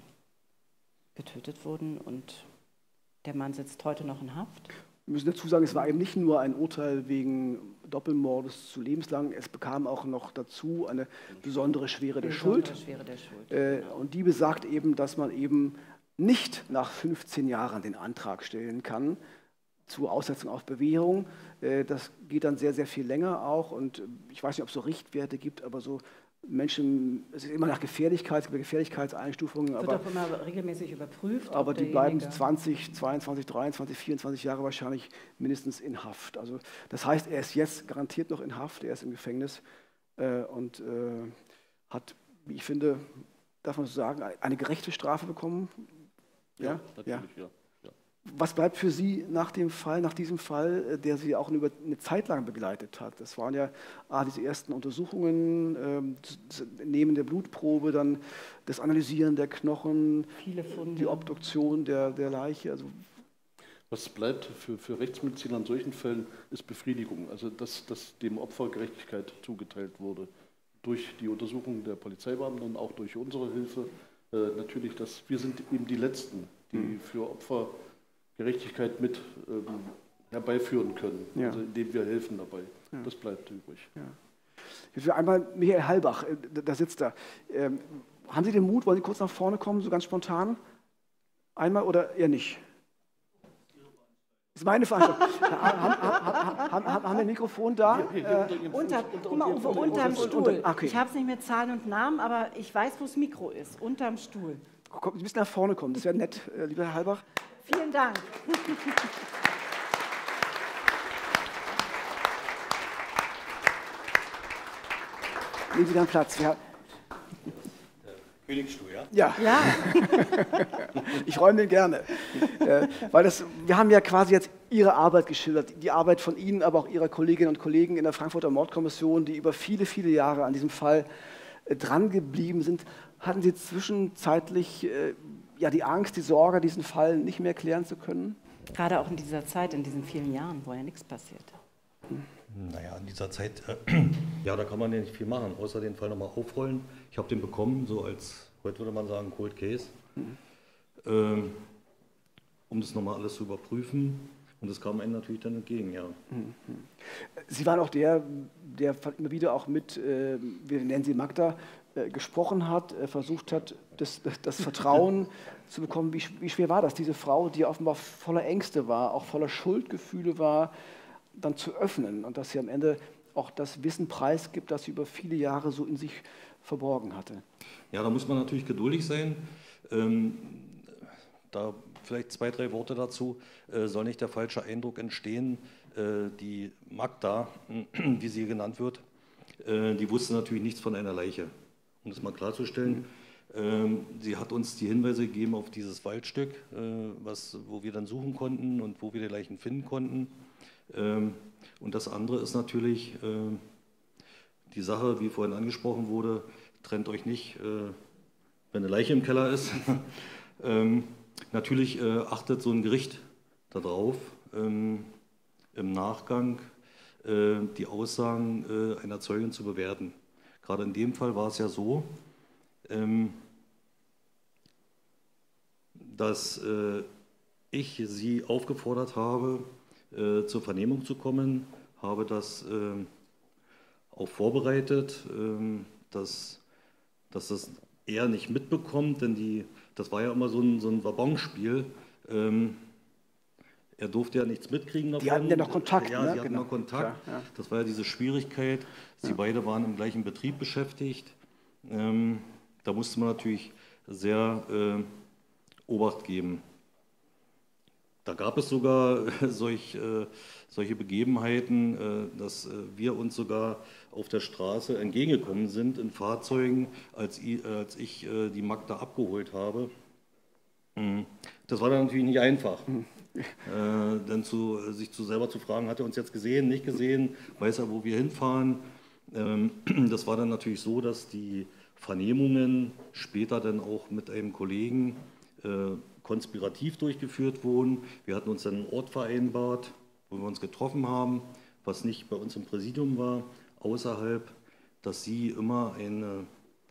getötet wurden, und der Mann sitzt heute noch in Haft. Wir müssen dazu sagen, es war eben nicht nur ein Urteil wegen Doppelmordes zu lebenslang, es bekam auch noch dazu eine besondere Schwere der Schuld. Schwere der Schuld äh, genau. Und die besagt eben, dass man eben nicht nach fünfzehn Jahren den Antrag stellen kann zur Aussetzung auf Bewährung. Äh, das geht dann sehr, sehr viel länger auch, und ich weiß nicht, ob es so Richtwerte gibt, aber so Menschen, es ist immer nach Gefährlichkeit, Gefährlichkeitseinstufungen. Wird aber, auch immer regelmäßig überprüft. Aber die bleiben zwanzig, zweiundzwanzig, dreiundzwanzig, vierundzwanzig Jahre wahrscheinlich mindestens in Haft. Also das heißt, er ist jetzt garantiert noch in Haft, er ist im Gefängnis äh, und äh, hat, wie ich finde, darf man so sagen, eine gerechte Strafe bekommen. Ja, ja natürlich, ja. ja. Was bleibt für Sie nach dem Fall, nach diesem Fall, der Sie auch über eine Zeit lang begleitet hat? Das waren ja ah, diese ersten Untersuchungen, ähm, das Nehmen der Blutprobe, dann das Analysieren der Knochen, viele Funde, die Obduktion der, der Leiche. Also was bleibt für, für Rechtsmediziner in solchen Fällen, ist Befriedigung. Also dass, dass dem Opfer Gerechtigkeit zugeteilt wurde. Durch die Untersuchung der Polizeibeamten und auch durch unsere Hilfe. Äh, natürlich, dass wir sind eben die Letzten, die mhm. für Opfer Gerechtigkeit mit ähm, herbeiführen können, ja. also indem wir helfen dabei. Ja. Das bleibt übrig. Ja. Jetzt einmal Michael Halbach, da sitzt er. Ähm, haben Sie den Mut, wollen Sie kurz nach vorne kommen, so ganz spontan? Einmal oder eher nicht? Das ist meine Veranstaltung. haben, haben, haben, haben, haben wir ein Mikrofon da? Hier, hier, Äh, unter Ihrem Unter, Fuß, unter- guck mal, unter- Uwe, unter- unterm unter- Stuhl. unter- okay. Ich habe es nicht mit Zahlen und Namen, aber ich weiß, wo das Mikro ist. Unterm Stuhl. Komm, Sie müssen nach vorne kommen, das wäre nett, äh, lieber Herr Halbach. Vielen Dank. Nehmen Sie dann Platz. Ja, Königsstuhl, ja? ja. Ja, Ich räume den gerne. äh, weil das, wir haben ja quasi jetzt Ihre Arbeit geschildert, die Arbeit von Ihnen, aber auch Ihrer Kolleginnen und Kollegen in der Frankfurter Mordkommission, die über viele, viele Jahre an diesem Fall äh, dran geblieben sind. Hatten Sie zwischenzeitlich äh, ja, die Angst, die Sorge, diesen Fall nicht mehr klären zu können? gerade auch in dieser Zeit, in diesen vielen Jahren, wo ja nichts passiert. Naja, in dieser Zeit, äh, ja, da kann man ja nicht viel machen, außer den Fall nochmal aufrollen. Ich habe den bekommen, so als, heute würde man sagen, Cold Case, mhm. ähm, um das nochmal alles zu überprüfen. Und das kam einem natürlich dann entgegen, ja. Sie waren auch der, der immer wieder auch mit, äh, wir nennen sie Magda, äh, gesprochen hat, äh, versucht hat, das, das Vertrauen zu bekommen. Wie, wie schwer war das, diese Frau, die offenbar voller Ängste war, auch voller Schuldgefühle war, dann zu öffnen und dass sie am Ende auch das Wissen preisgibt, das sie über viele Jahre so in sich verborgen hatte? Ja, da muss man natürlich geduldig sein. Ähm, da vielleicht zwei, drei Worte dazu. Äh, soll nicht der falsche Eindruck entstehen, äh, die Magda, wie sie genannt wird, äh, die wusste natürlich nichts von einer Leiche. Um das mal klarzustellen, mhm. ähm, sie hat uns die Hinweise gegeben auf dieses Waldstück, äh, was, wo wir dann suchen konnten und wo wir die Leichen finden konnten. Ähm, und das andere ist natürlich äh, die Sache, wie vorhin angesprochen wurde, trennt euch nicht, äh, wenn eine Leiche im Keller ist. ähm, natürlich äh, achtet so ein Gericht darauf, ähm, im Nachgang äh, die Aussagen äh, einer Zeugin zu bewerten. Gerade in dem Fall war es ja so, ähm, dass äh, ich sie aufgefordert habe, äh, zur Vernehmung zu kommen, habe das äh, auch vorbereitet, äh, dass, dass das er nicht mitbekommt, denn die, das war ja immer so ein, so ein Wabonspiel. Ähm, er durfte ja nichts mitkriegen davon. Die hatten ja noch Kontakt. Ja, ne? sie hatten genau. noch Kontakt. Ja, ja. Das war ja diese Schwierigkeit. Sie ja. beide waren im gleichen Betrieb beschäftigt. Ähm, da musste man natürlich sehr äh, Obacht geben. Da gab es sogar äh, solch, äh, solche Begebenheiten, äh, dass äh, wir uns sogar auf der Straße entgegengekommen sind in Fahrzeugen, als ich, äh, als ich äh, die Magda abgeholt habe. Mhm. Das war dann natürlich nicht einfach. Mhm. Äh, dann zu, sich zu selber zu fragen, hat er uns jetzt gesehen, nicht gesehen, weiß er, wo wir hinfahren. Ähm, das war dann natürlich so, dass die Vernehmungen später dann auch mit einem Kollegen äh, konspirativ durchgeführt wurden. Wir hatten uns dann einen Ort vereinbart, wo wir uns getroffen haben, was nicht bei uns im Präsidium war, außerhalb, dass sie immer eine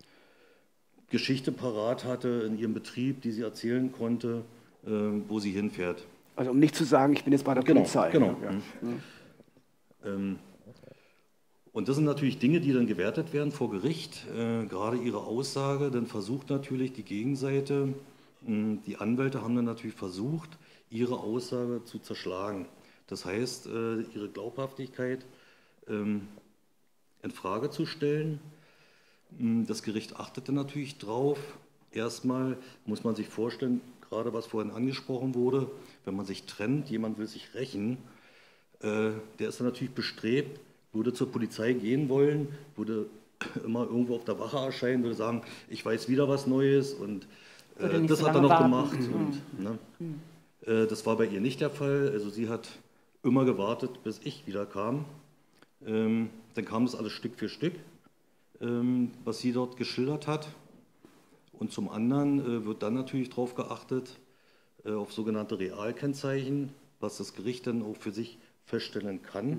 Geschichte parat hatte in ihrem Betrieb, die sie erzählen konnte, äh, wo sie hinfährt. Also um nicht zu sagen, ich bin jetzt bei der Genau, Polizei. genau. Ja. Mhm. Ähm, und das sind natürlich Dinge, die dann gewertet werden vor Gericht. Äh, gerade ihre Aussage, dann versucht natürlich die Gegenseite, mh, die Anwälte haben dann natürlich versucht, ihre Aussage zu zerschlagen. Das heißt, äh, ihre Glaubhaftigkeit ähm, in Frage zu stellen. Das Gericht achtete natürlich drauf. Erstmal muss man sich vorstellen, gerade was vorhin angesprochen wurde, wenn man sich trennt, jemand will sich rächen, äh, der ist dann natürlich bestrebt, würde zur Polizei gehen wollen, würde immer irgendwo auf der Wache erscheinen, würde sagen, ich weiß wieder was Neues und äh, das so hat er noch warten. gemacht. Mhm. Und, ne, mhm. äh, das war bei ihr nicht der Fall. Also sie hat immer gewartet, bis ich wieder kam. Ähm, dann kam das alles Stück für Stück, ähm, was sie dort geschildert hat. Und zum anderen äh, wird dann natürlich darauf geachtet, äh, auf sogenannte Realkennzeichen, was das Gericht dann auch für sich feststellen kann.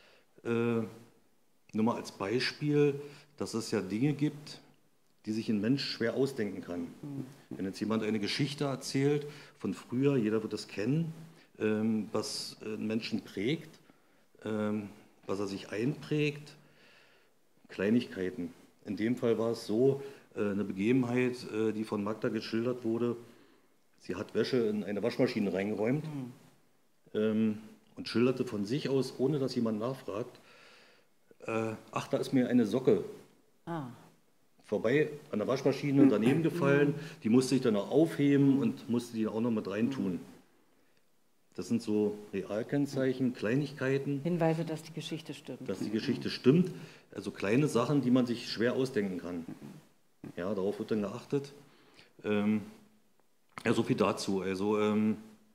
Äh, nur mal als Beispiel, dass es ja Dinge gibt, die sich ein Mensch schwer ausdenken kann. Mhm. Wenn jetzt jemand eine Geschichte erzählt von früher, jeder wird es kennen, ähm, was einen Menschen prägt, ähm, was er sich einprägt, Kleinigkeiten. In dem Fall war es so, eine Begebenheit, die von Magda geschildert wurde. Sie hat Wäsche in eine Waschmaschine reingeräumt. ähm, und schilderte von sich aus, ohne dass jemand nachfragt, äh, ach, da ist mir eine Socke Ah. vorbei an der Waschmaschine daneben gefallen, die musste ich dann noch aufheben und musste die auch noch mit reintun. Das sind so Realkennzeichen, Kleinigkeiten. Hinweise, dass die Geschichte stimmt. Dass die Geschichte stimmt. Also kleine Sachen, die man sich schwer ausdenken kann. Ja, darauf wird dann geachtet. Ähm, ja, so viel dazu. Also, ähm,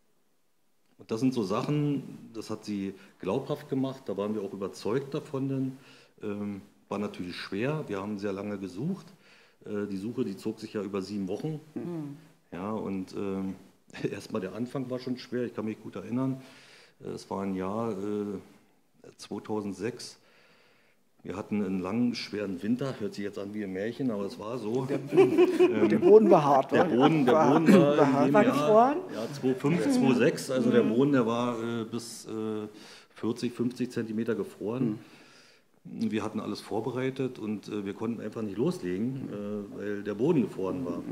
das sind so Sachen, das hat sie glaubhaft gemacht, da waren wir auch überzeugt davon. Denn, ähm, war natürlich schwer, wir haben sehr lange gesucht. Äh, die Suche, die zog sich ja über sieben Wochen. Mhm. Ja, und ähm, erstmal der Anfang war schon schwer, ich kann mich gut erinnern. Es war ein Jahr äh, zweitausendsechs. Wir hatten einen langen, schweren Winter, hört sich jetzt an wie ein Märchen, aber es war so. Der, ähm, der Boden war hart. Der Boden, der Boden war in dem war Jahr, gefroren? ja, zweitausendfünf, zweitausendsechs, also der Boden, der war äh, bis äh, vierzig, fünfzig Zentimeter gefroren. Mhm. Wir hatten alles vorbereitet und äh, wir konnten einfach nicht loslegen, äh, weil der Boden gefroren war.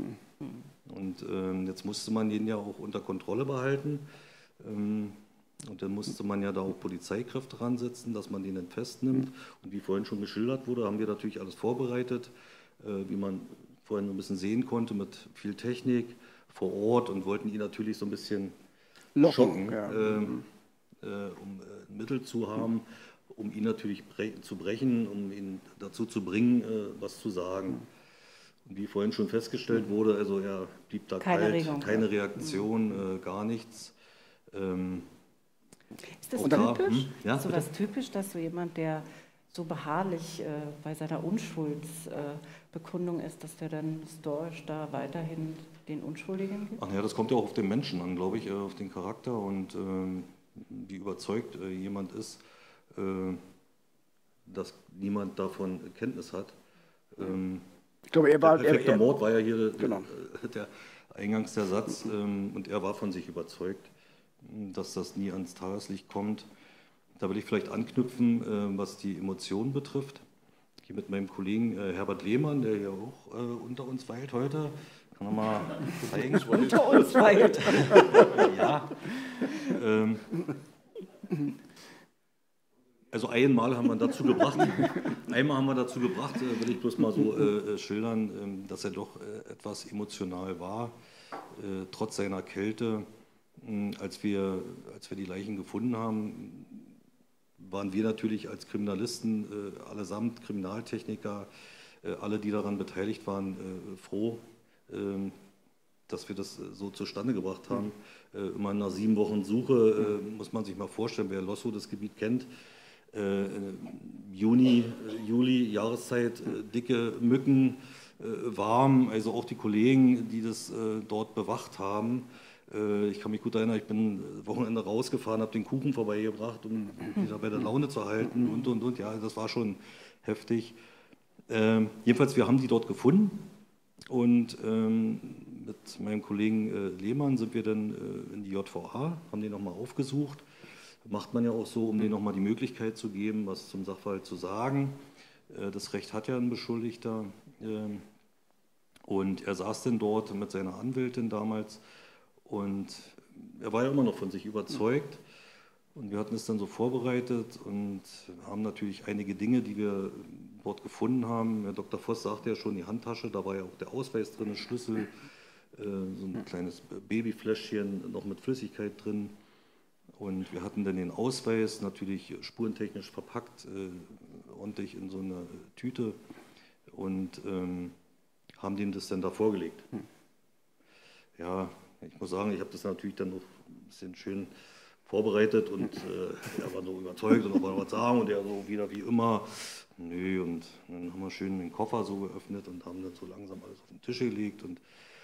Und ähm, jetzt musste man den ja auch unter Kontrolle behalten. Ähm, und dann musste man ja da auch Polizeikräfte ransetzen, dass man den dann festnimmt. Und wie vorhin schon geschildert wurde, haben wir natürlich alles vorbereitet, äh, wie man vorhin ein bisschen sehen konnte, mit viel Technik vor Ort und wollten ihn natürlich so ein bisschen Locken, schocken, ja. ähm, äh, um äh, Mittel zu haben, um ihn natürlich bre- zu brechen, um ihn dazu zu bringen, äh, was zu sagen. Und wie vorhin schon festgestellt wurde, also er blieb da Keine kalt, Regung, keine ja. Reaktion, äh, gar nichts. Ähm, Ist das auch da- typisch? hm? Ja, so was typisch, dass so jemand, der so beharrlich äh, bei seiner Unschuldsbekundung äh, ist, dass der dann stoisch da weiterhin den Unschuldigen gibt? Ach ja, das kommt ja auch auf den Menschen an, glaube ich, äh, auf den Charakter und ähm, wie überzeugt äh, jemand ist, äh, dass niemand davon Kenntnis hat. Ähm, Ich glaube, er war. der perfekte er, er, Mord war ja hier Genau. der, der eingangs der Satz ähm, und er war von sich überzeugt, dass das nie ans Tageslicht kommt. Da will ich vielleicht anknüpfen, äh, was die Emotionen betrifft. Ich gehe mit meinem Kollegen äh, Herbert Lehmann, der hier auch äh, unter uns weilt heute, kann er mal zeigen. Unter uns weilt. Ja. Ähm, also einmal haben wir dazu gebracht, einmal haben wir dazu gebracht, äh, will ich bloß mal so äh, schildern, äh, dass er doch äh, etwas emotional war, äh, trotz seiner Kälte. Äh, als wir, als wir die Leichen gefunden haben, waren wir natürlich als Kriminalisten, äh, allesamt Kriminaltechniker, äh, alle, die daran beteiligt waren, äh, froh, äh, dass wir das so zustande gebracht haben. Äh, immer nach sieben Wochen Suche, äh, muss man sich mal vorstellen, wer Lossow das Gebiet kennt, äh, Juni, äh, Juli, Jahreszeit, äh, dicke Mücken, äh, warm, also auch die Kollegen, die das äh, dort bewacht haben. Äh, ich kann mich gut erinnern, ich bin Wochenende rausgefahren, habe den Kuchen vorbeigebracht, um wieder bei der Laune zu halten und, und, und. Ja, das war schon heftig. Äh, jedenfalls, wir haben die dort gefunden und ähm, mit meinem Kollegen äh, Lehmann sind wir dann äh, in die J V A, haben den nochmal aufgesucht. Macht man ja auch so, um denen nochmal die Möglichkeit zu geben, was zum Sachverhalt zu sagen. Äh, das Recht hat ja ein Beschuldigter. Äh, und er saß dann dort mit seiner Anwältin damals und er war ja immer noch von sich überzeugt. Und wir hatten es dann so vorbereitet und haben natürlich einige Dinge, die wir dort gefunden haben. Herr Doktor Voss sagte ja schon, die Handtasche, da war ja auch der Ausweis drin, Schlüssel, so ein kleines Babyfläschchen noch mit Flüssigkeit drin. Und wir hatten dann den Ausweis natürlich spurentechnisch verpackt, äh, ordentlich in so eine Tüte und ähm, haben dem das dann da vorgelegt. Ja, ich muss sagen, ich habe das natürlich dann noch ein bisschen schön vorbereitet und äh, er war so überzeugt und noch mal was sagen und er so wieder wie immer, nö, und dann haben wir schön den Koffer so geöffnet und haben dann so langsam alles auf den Tisch gelegt und,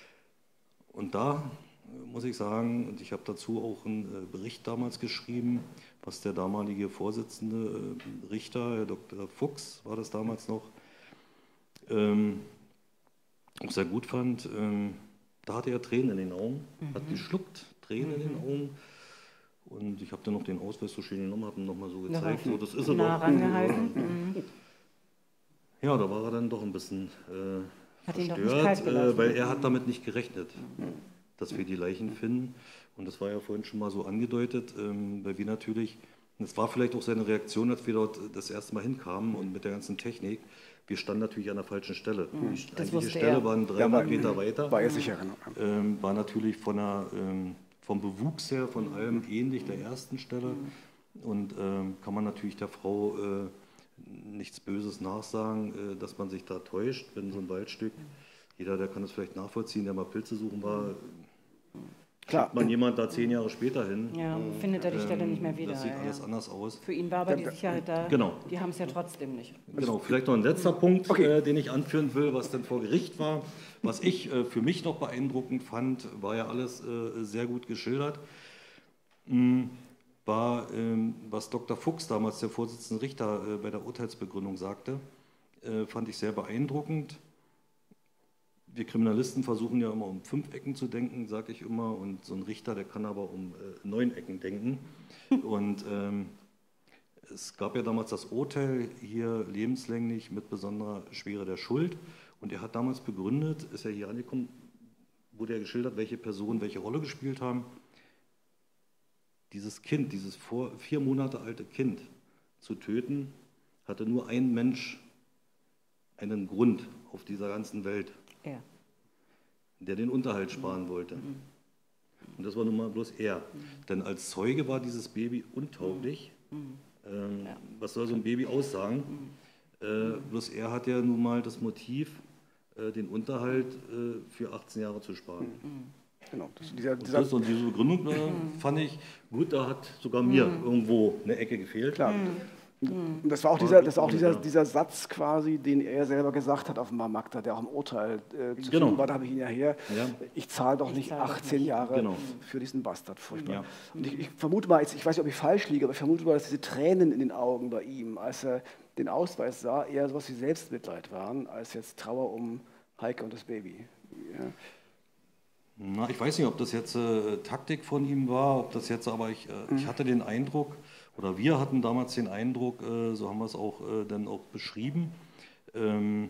und da muss ich sagen, und ich habe dazu auch einen Bericht damals geschrieben, was der damalige Vorsitzende Richter, Herr Doktor Fuchs, war das damals noch, ähm, auch sehr gut fand. Ähm, da hatte er Tränen in den Augen, mhm. hat geschluckt, Tränen mhm. in den Augen. Und ich habe dann noch den Ausweis so schön genommen, habe ihn nochmal so gezeigt. So, das ist er nah doch. rangehalten. Mhm. Ja, da war er dann doch ein bisschen äh, hat ihn verstört, doch nicht kalt gelassen. äh, weil er hat damit nicht gerechnet. Mhm. dass wir die Leichen finden. Und das war ja vorhin schon mal so angedeutet, ähm, weil wir natürlich, das war vielleicht auch seine Reaktion, als wir dort das erste Mal hinkamen und mit der ganzen Technik, wir standen natürlich an der falschen Stelle. Mhm. Die Das eigentliche Stelle er. waren dreihundert Ja, Meter weiter. War er sicher, genau. Ähm, war natürlich von der, ähm, vom Bewuchs her, von allem ähnlich der ersten Stelle. Und ähm, kann man natürlich der Frau äh, nichts Böses nachsagen, äh, dass man sich da täuscht, wenn so ein Waldstück, jeder, der kann das vielleicht nachvollziehen, der mal Pilze suchen war, Klar. schickt man jemand da zehn Jahre später hin. Ja, findet er die Stelle nicht mehr wieder. Das sieht ja, alles ja. anders aus. Für ihn war aber die Sicherheit da. Genau. Die haben es ja trotzdem nicht. Genau, vielleicht noch ein letzter Punkt, Okay. äh, den ich anführen will, was dann vor Gericht war. Was ich äh, für mich noch beeindruckend fand, war ja alles äh, sehr gut geschildert, mh, war, ähm, was Doktor Fuchs, damals der Vorsitzende Richter, äh, bei der Urteilsbegründung sagte, äh, fand ich sehr beeindruckend. Wir Kriminalisten versuchen ja immer um fünf Ecken zu denken, sage ich immer, und so ein Richter, der kann aber um äh, neun Ecken denken. Und ähm, es gab ja damals das Urteil hier lebenslänglich mit besonderer Schwere der Schuld. Und er hat damals begründet, ist ja hier angekommen, wurde ja geschildert, welche Personen welche Rolle gespielt haben. Dieses Kind, dieses vor, vier Monate alte Kind zu töten, hatte nur ein Mensch einen Grund auf dieser ganzen Welt, Er. der den Unterhalt sparen wollte. Und das war nun mal bloß er. Denn als Zeuge war dieses Baby untauglich. Ähm, Ja. Was soll so ein Baby aussagen? Äh, bloß er hat ja nun mal das Motiv, äh, den Unterhalt äh, für achtzehn Jahre zu sparen. Genau. Das, dieser, Und, dieser, das, und diese Begründung äh, fand ich gut, da hat sogar mir irgendwo eine Ecke gefehlt. klar. Und das war auch, dieser, das war auch dieser, dieser Satz quasi, den er selber gesagt hat auf dem Magda, der auch im Urteil äh, zu Genau. finden war, da habe ich ihn ja her. Ja. Ich zahle doch Ich nicht zahl doch achtzehn nicht. Jahre Genau. für diesen Bastard. Furchtbar. Ja. Und ich, ich vermute mal, jetzt, ich weiß nicht, ob ich falsch liege, aber ich vermute mal, dass diese Tränen in den Augen bei ihm, als er den Ausweis sah, eher sowas wie Selbstmitleid waren, als jetzt Trauer um Heike und das Baby. Ja. Na, ich weiß nicht, ob das jetzt äh, Taktik von ihm war, ob das jetzt, aber ich, äh, ich hatte den Eindruck, oder wir hatten damals den Eindruck, äh, so haben wir es auch äh, dann auch beschrieben. Ähm,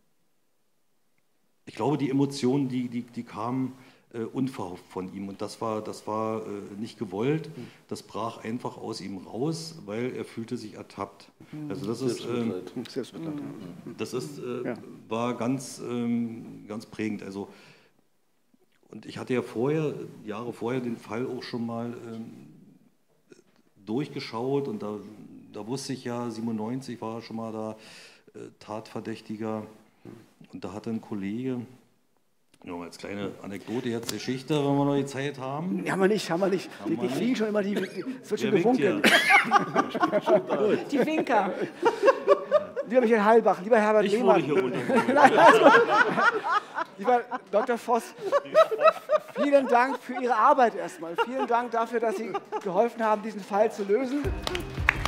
ich glaube, die Emotionen, die, die, die kamen äh, unverhofft von ihm, und das war, das war äh, nicht gewollt. Das brach einfach aus ihm raus, weil er fühlte sich ertappt. Also das ist, ähm, Selbstmitleid. das ist, äh, Ja. war ganz, ähm, ganz prägend. Also, und ich hatte ja vorher, Jahre vorher, den Fall auch schon mal ähm, durchgeschaut, und da, da wusste ich ja, siebenundneunzig war schon mal da äh, Tatverdächtiger, und da hatte ein Kollege, nur als kleine Anekdote jetzt, Geschichte, wenn wir noch die Zeit haben. Ja, haben wir nicht, haben wir nicht. Die, wir die nicht. fliegen schon immer, die, die, es wird schon Wer winkt hier? gewunken. Die Winker. Lieber Michael Heilbach, lieber Herbert Ich wurde Lehmann, hier runter. lieber Doktor Voss, vielen Dank für Ihre Arbeit erstmal. Vielen Dank dafür, dass Sie geholfen haben, diesen Fall zu lösen.